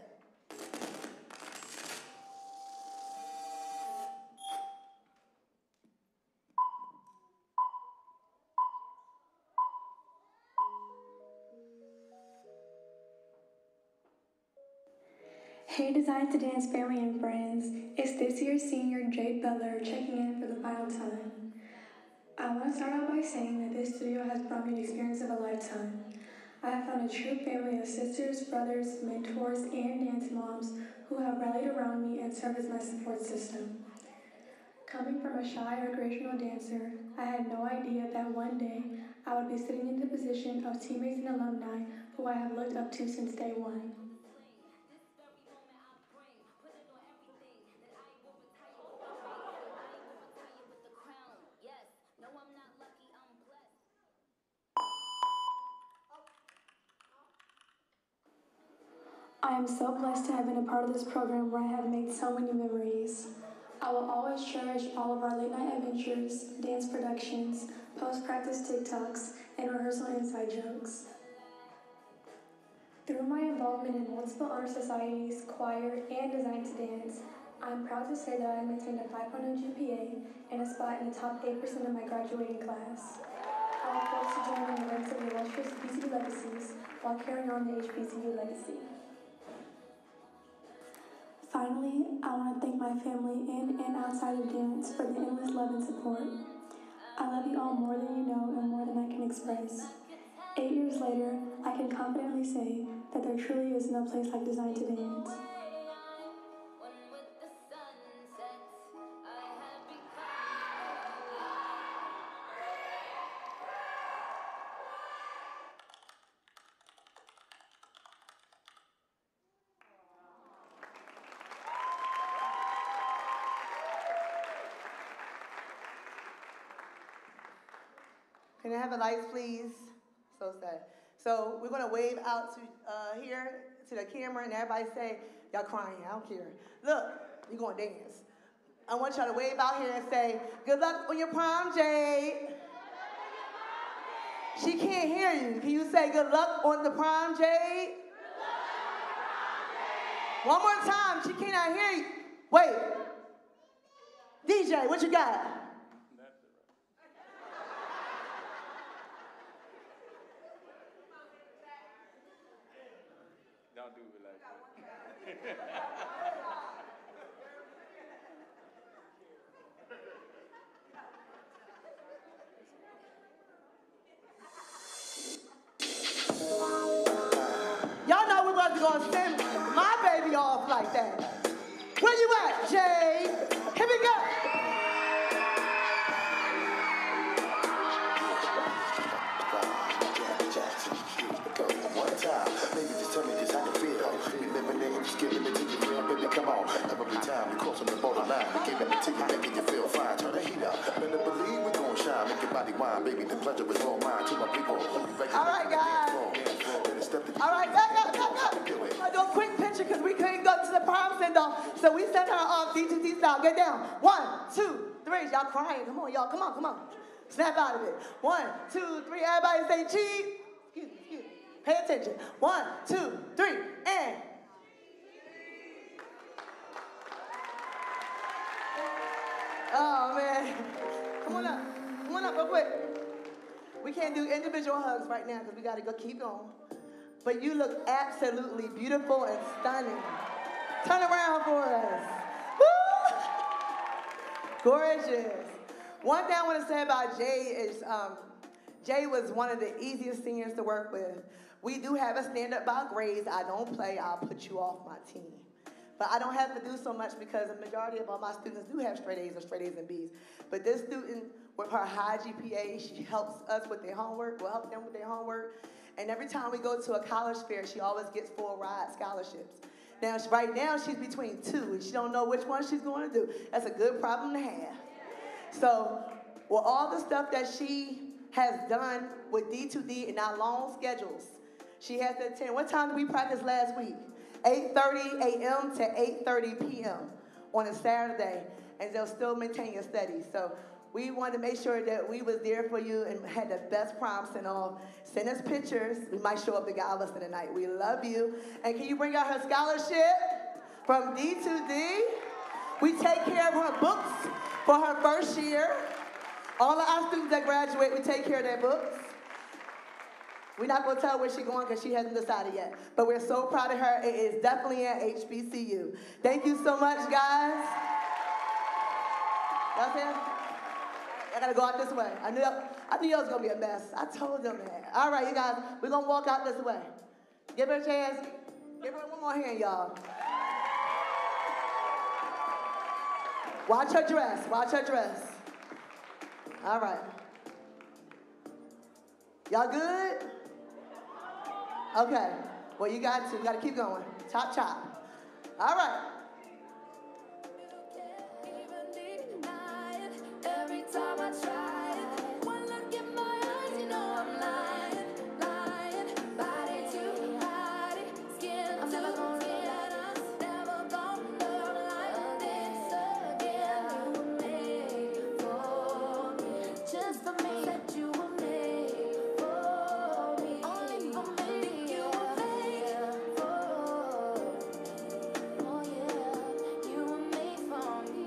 S19: Hey Design to Dance family and friends, it's this year's senior Jade Butler checking in for the final time. I want to start out by saying that this studio has brought me the experience of a lifetime. I have found a true family of sisters, brothers, mentors, and dance moms who have rallied around me and served as my support system. Coming from a shy recreational dancer, I had no idea that one day I would be sitting in the position of teammates and alumni who I have looked up to since day one. I am so blessed to have been a part of this program where I have made so many memories. I will always cherish all of our late night adventures, dance productions, post-practice TikToks, and rehearsal inside jokes. Through my involvement in multiple honor societies, choir, and design to dance, I'm proud to say that I maintained a five point oh G P A and a spot in the top eight percent of my graduating class. I look forward to joining the ranks of the illustrious H B C U legacies while carrying on the H B C U legacy. Finally, I want to thank my family in and outside of dance for the endless love and support. I love you all more than you know and more than I can express. Eight years later, I can confidently say that there truly is no place like Design to Dance.
S18: Can I have the lights, please? So sad. So we're gonna wave out to uh, here to the camera, and everybody say, y'all crying, I don't care. Look, you're gonna dance. I want y'all to wave out here and say, good luck on your prom, Jade. She can't hear you. Can you say good luck on the prom, Jade? One more time, she cannot hear you. Wait. D J, what you got?
S3: Don't do it like that.
S18: Y'all gonna send my baby off like that. Where you at, Jay? Here we go.
S15: One time, baby, just tell me just how you feel. You living there, just giving it to you, real baby, come on. Every time you crossing the borderline, we giving it to you, making you feel fine. Turn the heat up, better believe we're gonna shine. Make your body wine, baby, the pleasure is all mine. To my people,
S18: all right, guys. All right, back up, back up. I'll do a quick picture because we couldn't go to the prom send-off. So we sent her off D two D style. Get down. One, two, three. Y'all crying. Come on, y'all. Come on, come on. Snap out of it. One, two, three. Everybody say cheese. Excuse me, excuse me. Pay attention. One, two, three, and. Oh, man. Come on up. Come on up real quick. We can't do individual hugs right now because we got to go keep going. But you look absolutely beautiful and stunning. Turn around for us. Woo! Gorgeous. One thing I want to say about Jay is um, Jay was one of the easiest singers to work with. We do have a standard by grades. I don't play. I'll put you off my team. But I don't have to do so much because the majority of all my students do have straight A's or straight A's and B's. But this student, with her high G P A, she helps us with their homework. We'll help them with their homework. And every time we go to a college fair, she always gets full ride scholarships. Now, right now, she's between two, and she don't know which one she's going to do. That's a good problem to have. So, with all the stuff that she has done with D two D and our long schedules, she has to attend. What time did we practice last week? eight thirty a m to eight thirty p m on a Saturday, and they'll still maintain your studies. So we wanted to make sure that we was there for you and had the best prompts and all. Send us pictures. We might show up to Galveston tonight. We love you. And can you bring out her scholarship from D two D? We take care of her books for her first year. All of our students that graduate, we take care of their books. We're not going to tell where she's going because she hasn't decided yet. But we're so proud of her. It is definitely at H B C U. Thank you so much, guys. Y'all see? I got to go out this way. I knew, I knew it was going to be a mess. I told them that. All right, you guys, we're going to walk out this way. Give her a chance. Give her one more hand, y'all. Watch her dress. Watch her dress. All right. Y'all good? Okay. Well, you got to. You got to keep going. Chop, chop. All right.
S11: Every time I try it, one look in my eyes, you know I'm lying, lying. Body too body, skin to skin, never gonna love like this again. You were made for me, just for me. Said you were made for me, only for me. You were made for me, oh yeah. You were made for me.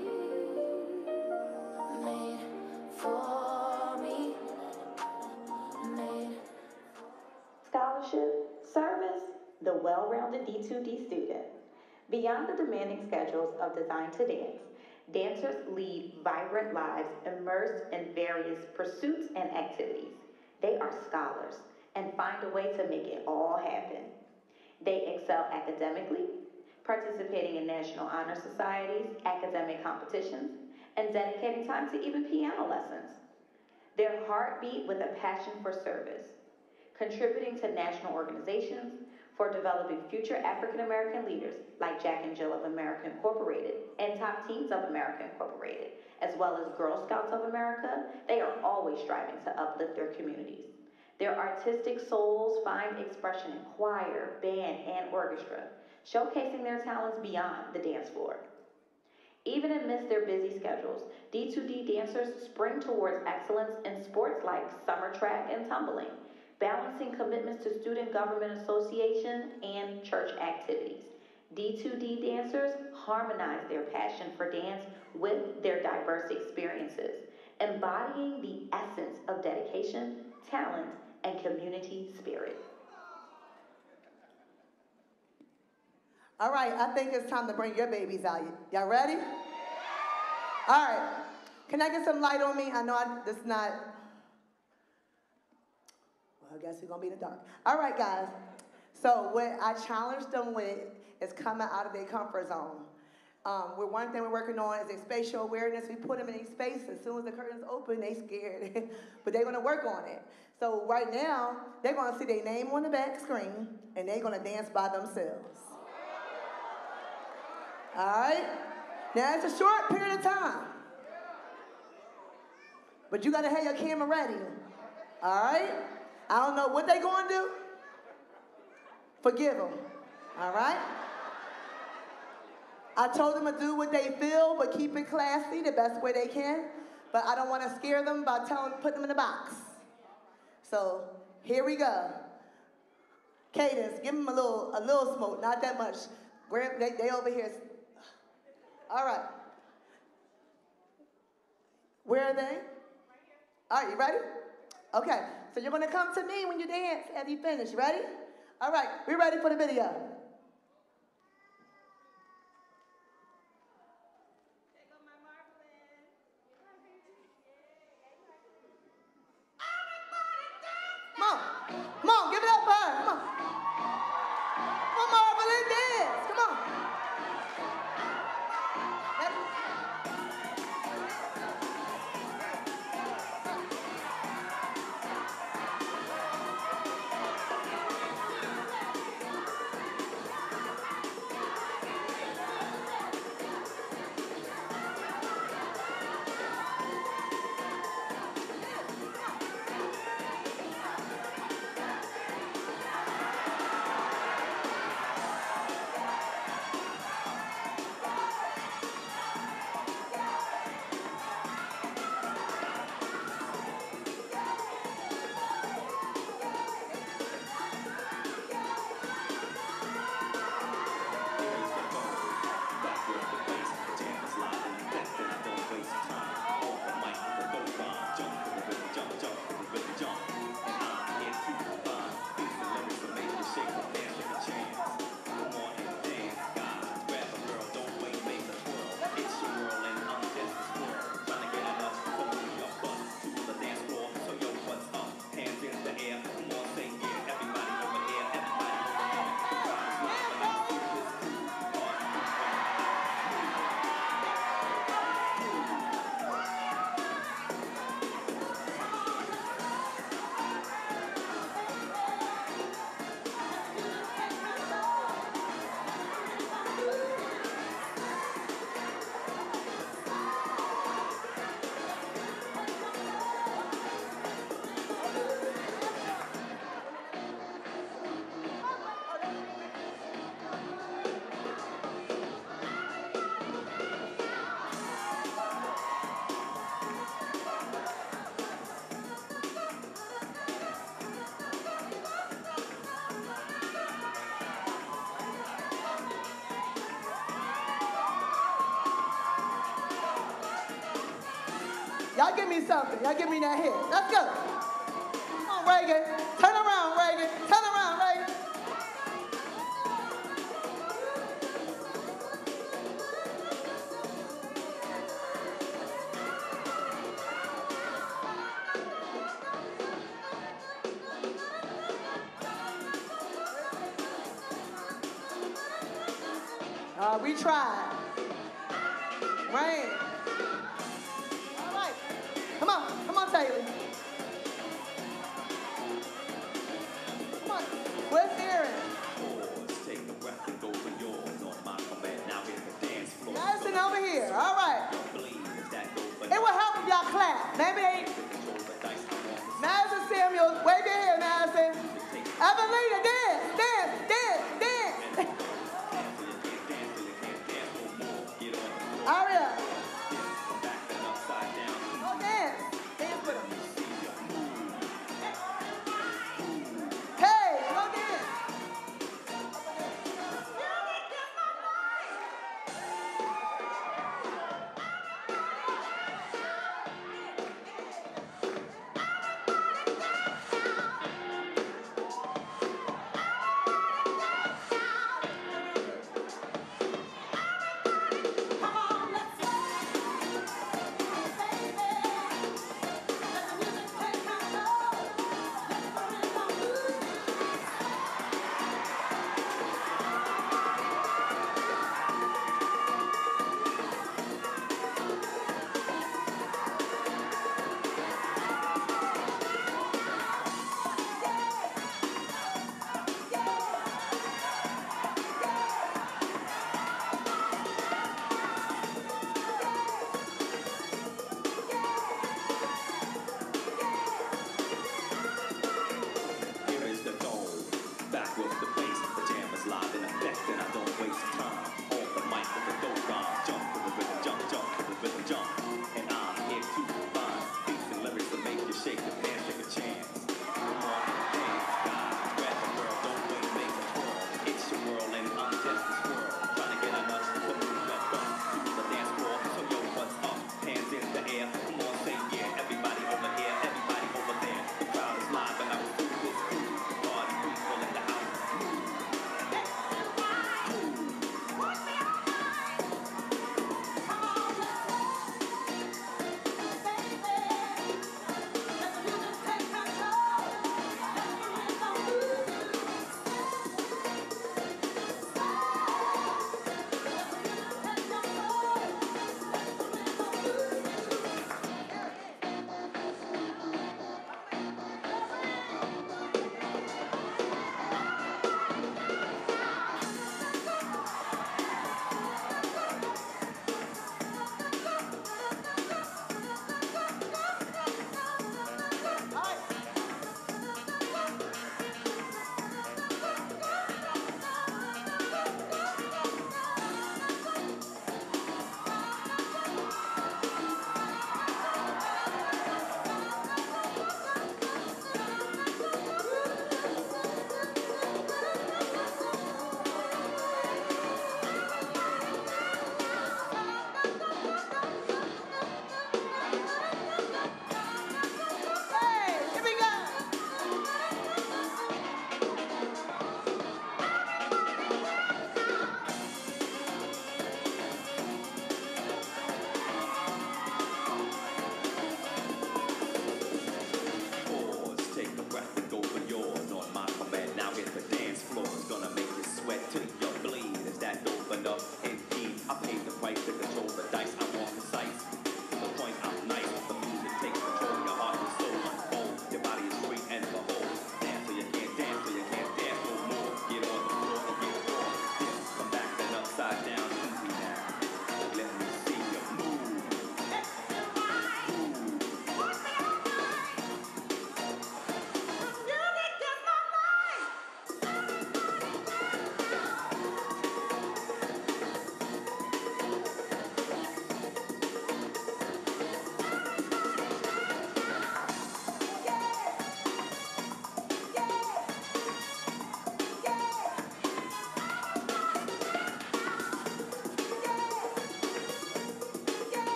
S11: Made for me. Made.
S6: Scholarship, service, the well-rounded D two D student. Beyond the demanding schedules of Design to Dance, dancers lead vibrant lives immersed in various pursuits and activities. They are scholars and find a way to make it all happen. They excel academically, participating in national honor societies, academic competitions, and dedicating time to even piano lessons. Their heart beat with a passion for service, contributing to national organizations for developing future African American leaders like Jack and Jill of America Incorporated and Top Teens of America Incorporated, as well as Girl Scouts of America. They are always striving to uplift their communities. Their artistic souls find expression in choir, band, and orchestra, showcasing their talents beyond the dance floor. Even amidst their busy schedules, D two D dancers spring towards excellence in sports like summer track and tumbling, balancing commitments to student government association and church activities. D two D dancers harmonize their passion for dance with their diverse experiences, embodying the essence of dedication, talent, and community spirit.
S18: All right, I think it's time to bring your babies out. Y'all ready? All right. Can I get some light on me? I know I, this is not... Well, I guess we're going to be in the dark. All right, guys. So what I challenged them with is coming out of their comfort zone. Um, we're, one thing we're working on is a spatial awareness. We put them in a space. As soon as the curtains open, they scared. But they're going to work on it. So right now, they're going to see their name on the back screen, and they're going to dance by themselves. All right? Now, it's a short period of time. But you got to have your camera ready. All right? I don't know what they're going to do. Forgive them. All right? I told them to do what they feel, but keep it classy the best way they can. But I don't want to scare them by telling, putting them in a box. So here we go. Cadence, give them a little, a little smoke, not that much. Grab, they, they over here. All right. Where are they? All right, you ready? Okay, so you're going to come to me when you dance after you finish. Ready? All right, we're ready for the video. Come on. Come on, give it up for her. Come on. Come on, Marvelyn, dance. Come on. Y'all give me something. Y'all give me that hit. Let's go. Come on, Reagan. Turn around, Reagan. Turn around, Reagan. Uh, we tried. Rain. All right. Come on. Come on, Taylor. Come on. Where's Aaron?
S1: Take a breath and go for yours on my command. Now hit the dance floor.
S18: Madison over here. All right. It will help if y'all clap. Maybe they... Madison Samuels, wave your hand, Madison. Evelina, dance, dance, dance, dance. Aria. Go dance. Dance with them.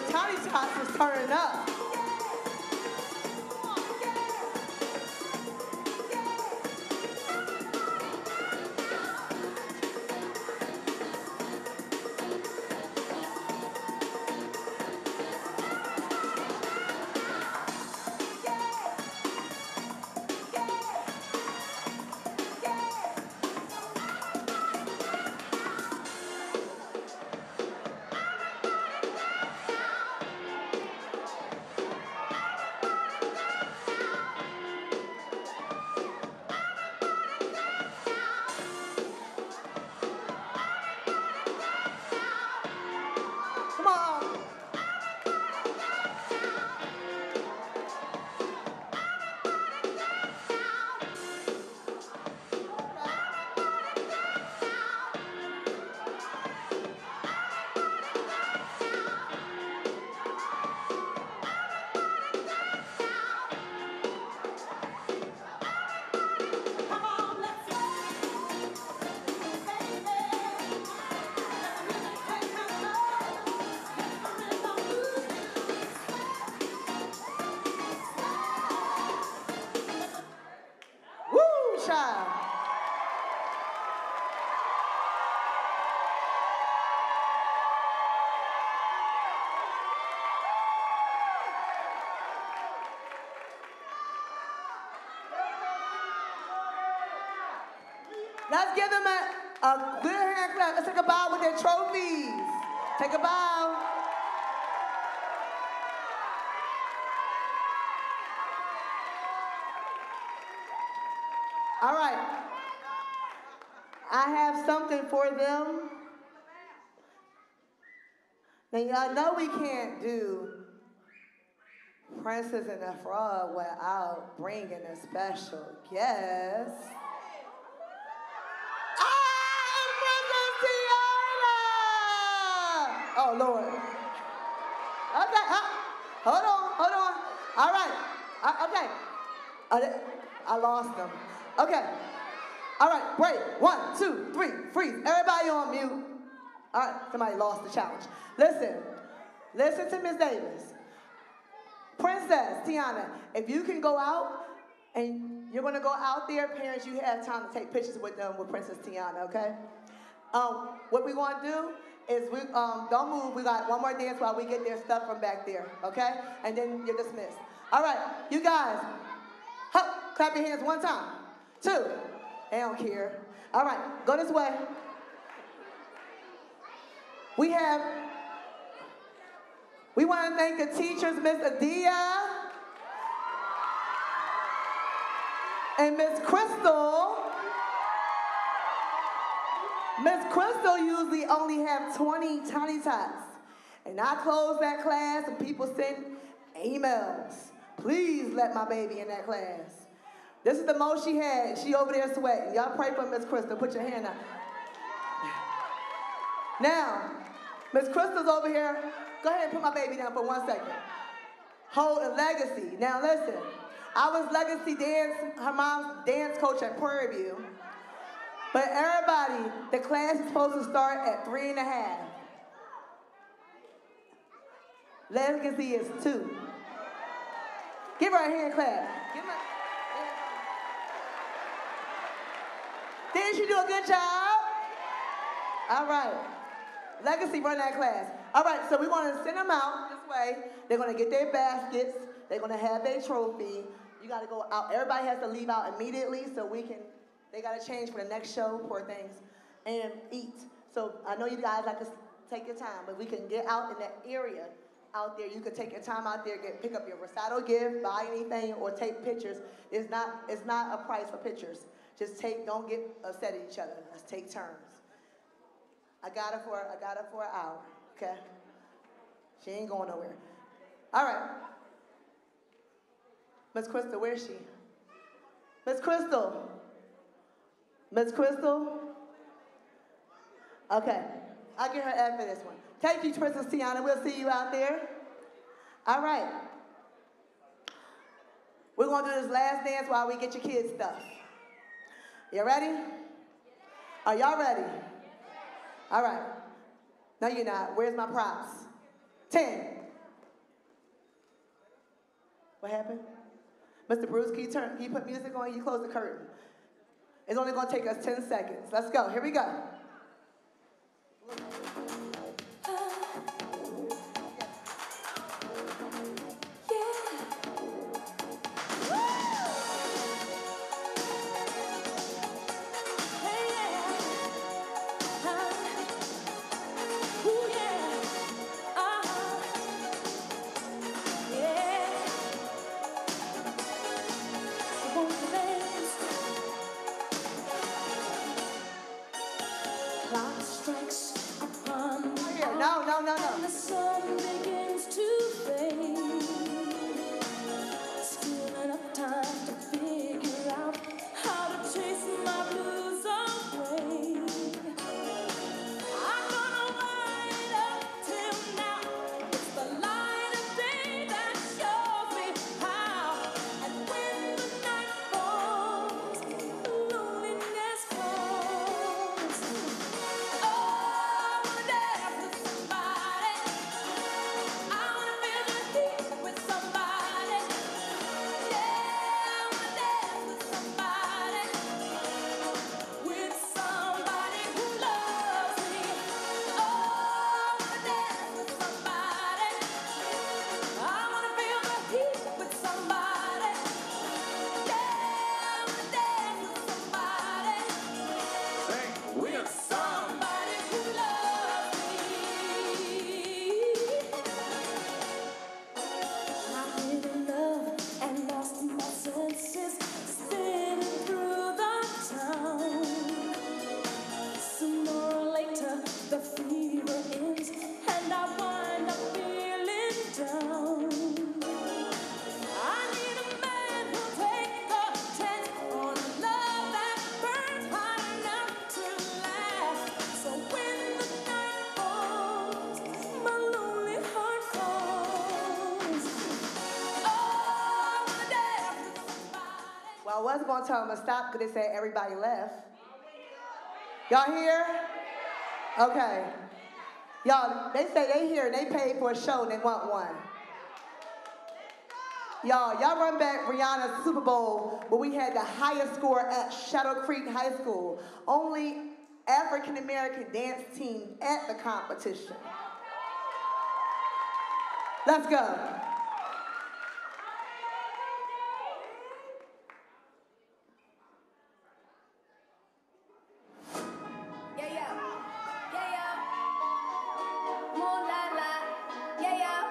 S18: Tiny Tots is turning up. Come on. Woo, child. Let's give them a, a good hand clap. Let's take a bow with their trophies. Take a bow. All right. I have something for them. Now, y'all know we can't do Princess and the Frog without bringing a special guest. I'm Princess Tiana! Oh, Lord. Okay, uh, hold on, hold on. All right, uh, okay. Uh, I lost them. Okay. All right, break. One, two, three, freeze. Everybody on mute. All right, somebody lost the challenge. Listen, listen to Miss Davis. Princess Tiana, if you can go out and you're gonna go out there, parents, you have time to take pictures with them with Princess Tiana, okay? Um, what we're gonna do is we um, don't move. We got one more dance while we get their stuff from back there, okay? And then you're dismissed. All right, you guys, hup, clap your hands one time, two. They don't care. All right, go this way. We have, we want to thank the teachers, Miss Adia and Miss Crystal. Miss Crystal usually only have twenty Tiny Tots. And I closed that class and people send emails. Please let my baby in that class. This is the most she had. She over there sweating. Y'all pray for Miss Crystal. Put your hand up. Now, Miss Crystal's over here. Go ahead and put my baby down for one second. Hold a legacy. Now listen, I was legacy dance, her mom's dance coach at Prairie View. But everybody, the class is supposed to start at three and a half. Legacy is two. Give her a hand clap. Give her. Didn't she do a good job? All right. Legacy run that class. All right, so we want to send them out this way. They're going to get their baskets. They're going to have their trophy. You got to go out. Everybody has to leave out immediately so we can, they got to change for the next show, poor things, and eat. So I know you guys like to take your time, but we can get out in that area out there. You could take your time out there, get pick up your recital gift, buy anything, or take pictures. It's not, it's not a price for pictures. Just take, don't get upset at each other. Let's take turns. I got her for, I got her for an hour, okay? She ain't going nowhere. All right. Miss Crystal, where is she? Miss Crystal. Miss Crystal? Okay, I'll get her F for this one. Thank you, Princess Tiana. We'll see you out there. All right. We're gonna do this last dance while we get your kids' stuff. You ready? Are y'all ready? All right. No, you're not. Where's my props? Ten, What happened? Mister Bruce, can you turn, can you put music on? You close the curtain. It's only gonna take us ten seconds. Let's go, here we go. No, no, no, no.
S2: And the sun begins to fade. Still enough time to figure out how to chase my blues away. I'm gonna wait up till now. It's the light of day that shows me how. And when the night falls, loneliness comes. Oh, I wanna dance with somebody. I wanna feel the heat with somebody. Yeah, I wanna dance with somebody. With somebody who loves me. Oh, I wanna dance with somebody. I wanna feel the heat with somebody. Yeah, I wanna dance with somebody.
S3: With
S2: Somebody who loves me. I'm in love and lost my senses, spinning through the town. Sooner or later, the fever ends, and I wind up feeling down. I need a man who'll take a chance on a love that burns hot enough to last. So when the night falls, my lonely heart falls. Oh, I wanna dance with somebody.
S18: Well, I was gonna tell them to stop because they said everybody left. Y'all here? Okay. Y'all, they say they here and they paid for a show and they want one. Y'all, y'all run back Rihanna's Super Bowl where we had the highest score at Shadow Creek High School. Only African-American dance team at the competition. Let's go.
S2: Yeah, yeah. Yeah, yeah. Moonlight light. Yeah, yeah.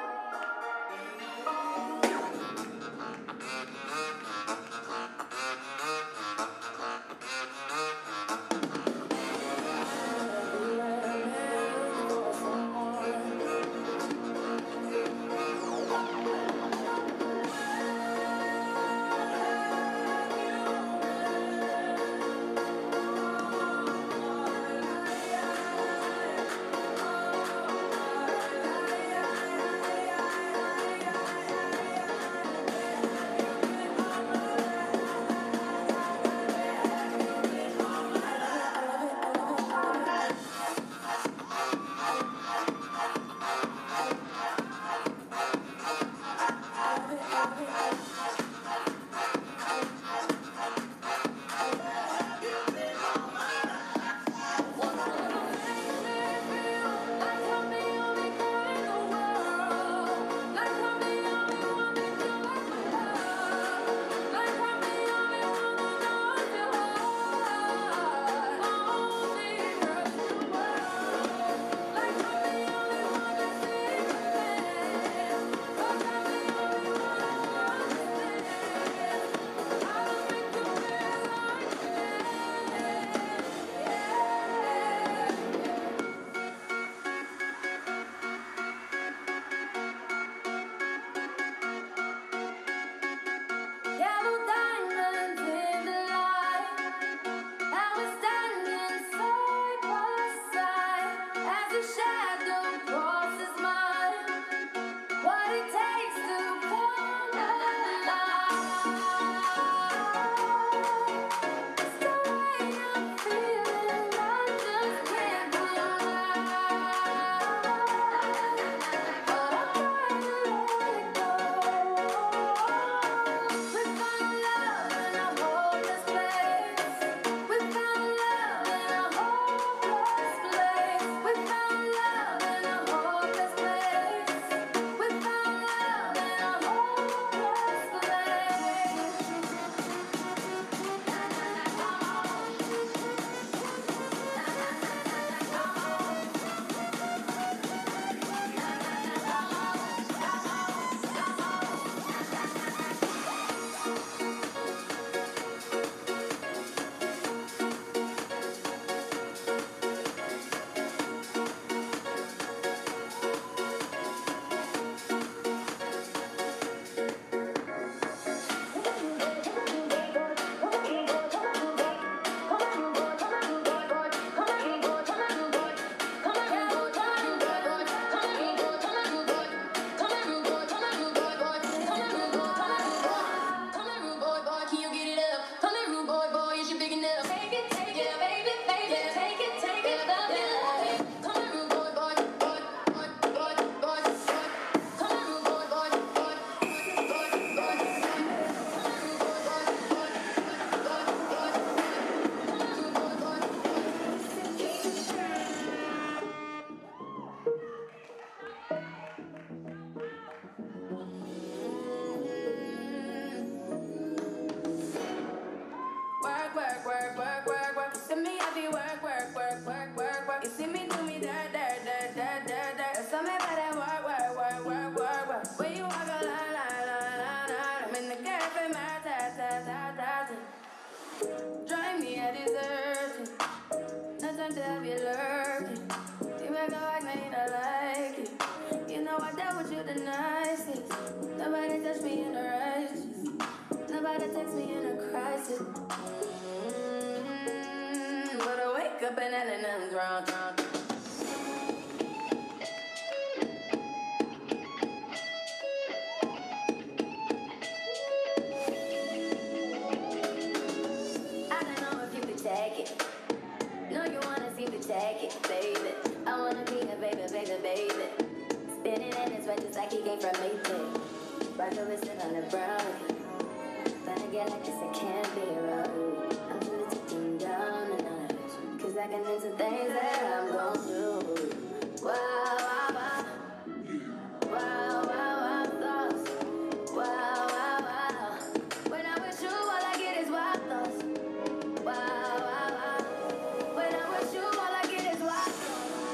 S11: the nicest. Nobody touched me in a righteous. Nobody takes me in a crisis. Mm, but I wake up and then nothing's wrong. I don't know if you could take it. No, you wanna see me take it, baby. I wanna be a baby, baby, baby. Spinning in his red just like he came from Maytag. Rock over sit on the brown. But I get like this, I can't be around. I'm gonna take him down a notch. Cause I can do some things that I'm gon' do. Wow, wow, wow. Wow, wow, wow, thoughts. Wow, wow, wow. When I'm with you, all I get is wild thoughts. Wow, wow, wow. When I'm with you, all I get is wild thoughts.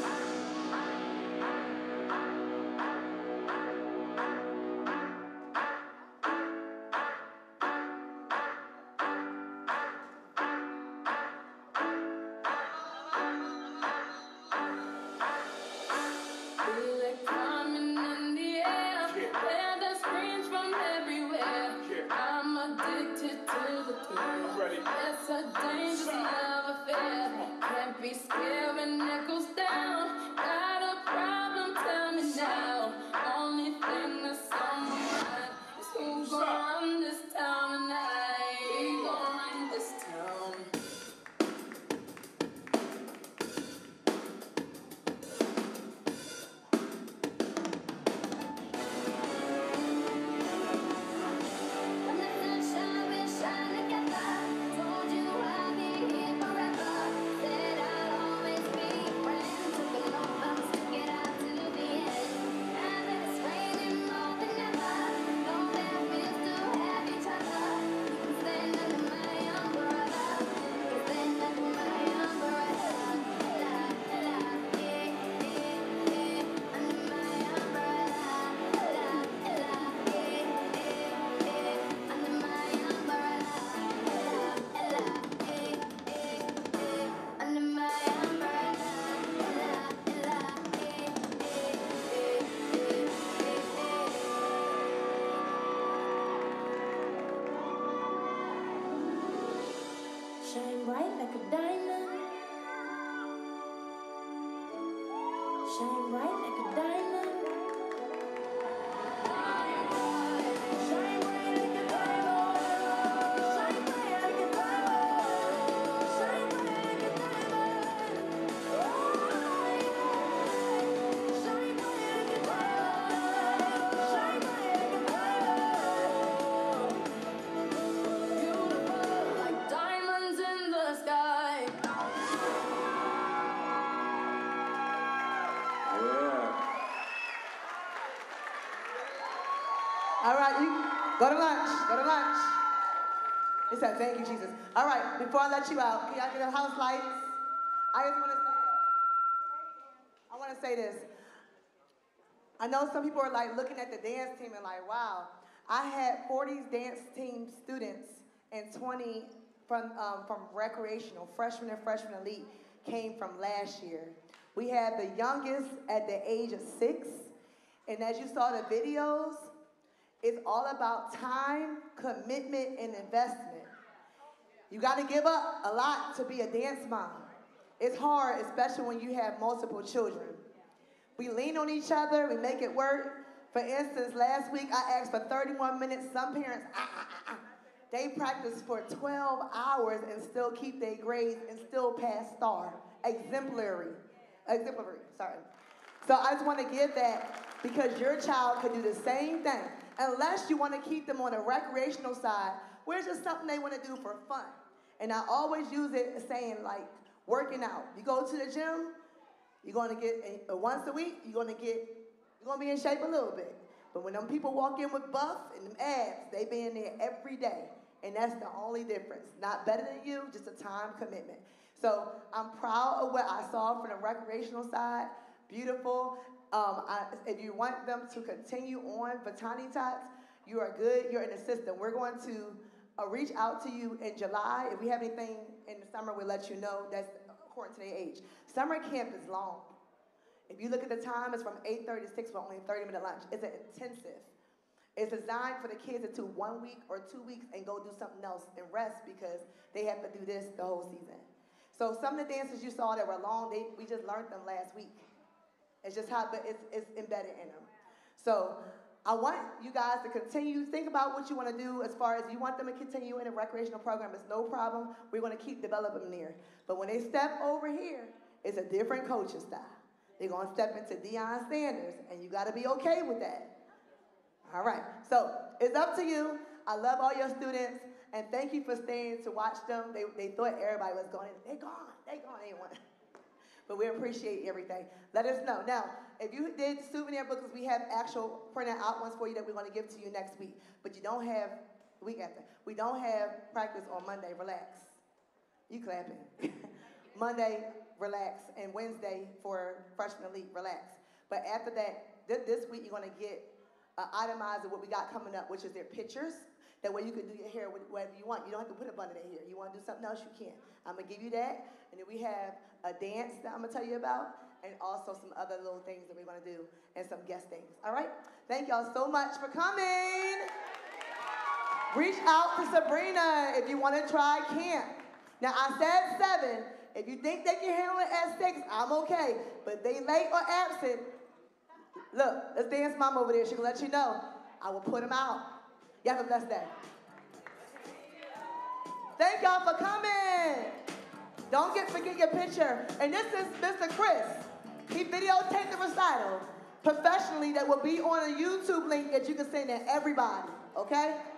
S11: Feel it coming in the air. Hear the screams from everywhere. I'm addicted to the thrill. It's a dangerous love affair. Can't be scared when it goes down. Got a problem? Tell me now. Only thing that's on my mind is who gon' run this town tonight. We gon' run this town. When the sunshine will shine together, told you I'll be here forever. Said I'll always be your friend. Took an oath, I'ma stick it out to the end. Now that it's raining more than ever, know that we still have each other. You can stand under my umbrella. You can stand under my umbrella. La, la, yeah, yeah, yeah. Under my umbrella. La, la, yeah, yeah, yeah. Under my umbrella. La, la, yeah, yeah, yeah. Under my umbrella. La, la, yeah, yeah, yeah, yeah. Shine bright like a diamond. Shine bright like a diamond. Shine bright like a diamond. Shine bright like a diamond. Shine bright like a diamond. Shine bright like a diamond. Shine bright like a diamond. Beautiful like diamonds in the sky.
S18: All right, you go to lunch. Go to lunch. It said, thank you, Jesus. All right, before I let you out, can y'all get the house lights? I just want to say, I want to say this. I know some people are like looking at the dance team and like, wow. I had forty dance team students and twenty from um, from Recreational, freshman and freshman elite, came from last year. We had the youngest at the age of six, and as you saw the videos, it's all about time, commitment, and investment. You got to give up a lot to be a dance mom. It's hard, especially when you have multiple children. We lean on each other, we make it work. For instance, last week I asked for thirty-one minutes. Some parents, ah, ah, ah, ah. They practice for twelve hours and still keep their grades and still pass star. Exemplary. Exemplary, sorry. So I just want to give that because your child could do the same thing. Unless you want to keep them on a recreational side, where it's just something they want to do for fun. And I always use it saying like working out. You go to the gym, you're going to get, uh, once a week, you're going to get, you're going to be in shape a little bit. But when them people walk in with buff and them abs, they be in there every day. And that's the only difference. Not better than you, just a time commitment. So I'm proud of what I saw from the recreational side. Beautiful. Um, I, if you want them to continue on for Tiny Tots, you are good. You're in the system. We're going to uh, reach out to you in July. If we have anything in the summer, we'll let you know. That's according to their age. Summer camp is long. If you look at the time, it's from eight thirty to six with only a thirty minute lunch. It's an intensive. It's designed for the kids to do one week or two weeks and go do something else and rest because they have to do this the whole season. So some of the dances you saw that were long, they, we just learned them last week. It's just how, but it's, it's embedded in them. So I want you guys to continue, think about what you want to do as far as you want them to continue in a recreational program. It's no problem. We're going to keep developing them there. But when they step over here, it's a different coaching style. They're going to step into Deion Sanders, and you got to be okay with that. All right, so it's up to you. I love all your students, and thank you for staying to watch them. They, they thought everybody was going, they're gone, they're gone, anyone. But we appreciate everything. Let us know. Now, if you did souvenir booklets, we have actual printed out ones for you that we're going to give to you next week. But you don't have, week after, we don't have practice on Monday, relax. You clapping. Monday, relax, and Wednesday for Freshman Elite, relax. But after that, th this week you're going to get uh, itemized of what we got coming up, which is their pictures. That way you can do your hair whatever you want. You don't have to put a bun in their hair. You want to do something else, you can. I'm going to give you that. And then we have a dance that I'm going to tell you about, and also some other little things that we're going to do, and some guest things. All right? Thank y'all so much for coming. Reach out to Sabrina if you want to try camp. Now, I said seven. If you think they can handle it at six, I'm okay. But if they late or absent, look, let's dance mom over there. She can let you know. I will put them out. Y'all have a blessed day. Thank y'all for coming. Don't get forget your picture. And this is Mister Chris. He videotaped the recital professionally that will be on a YouTube link that you can send to everybody, okay?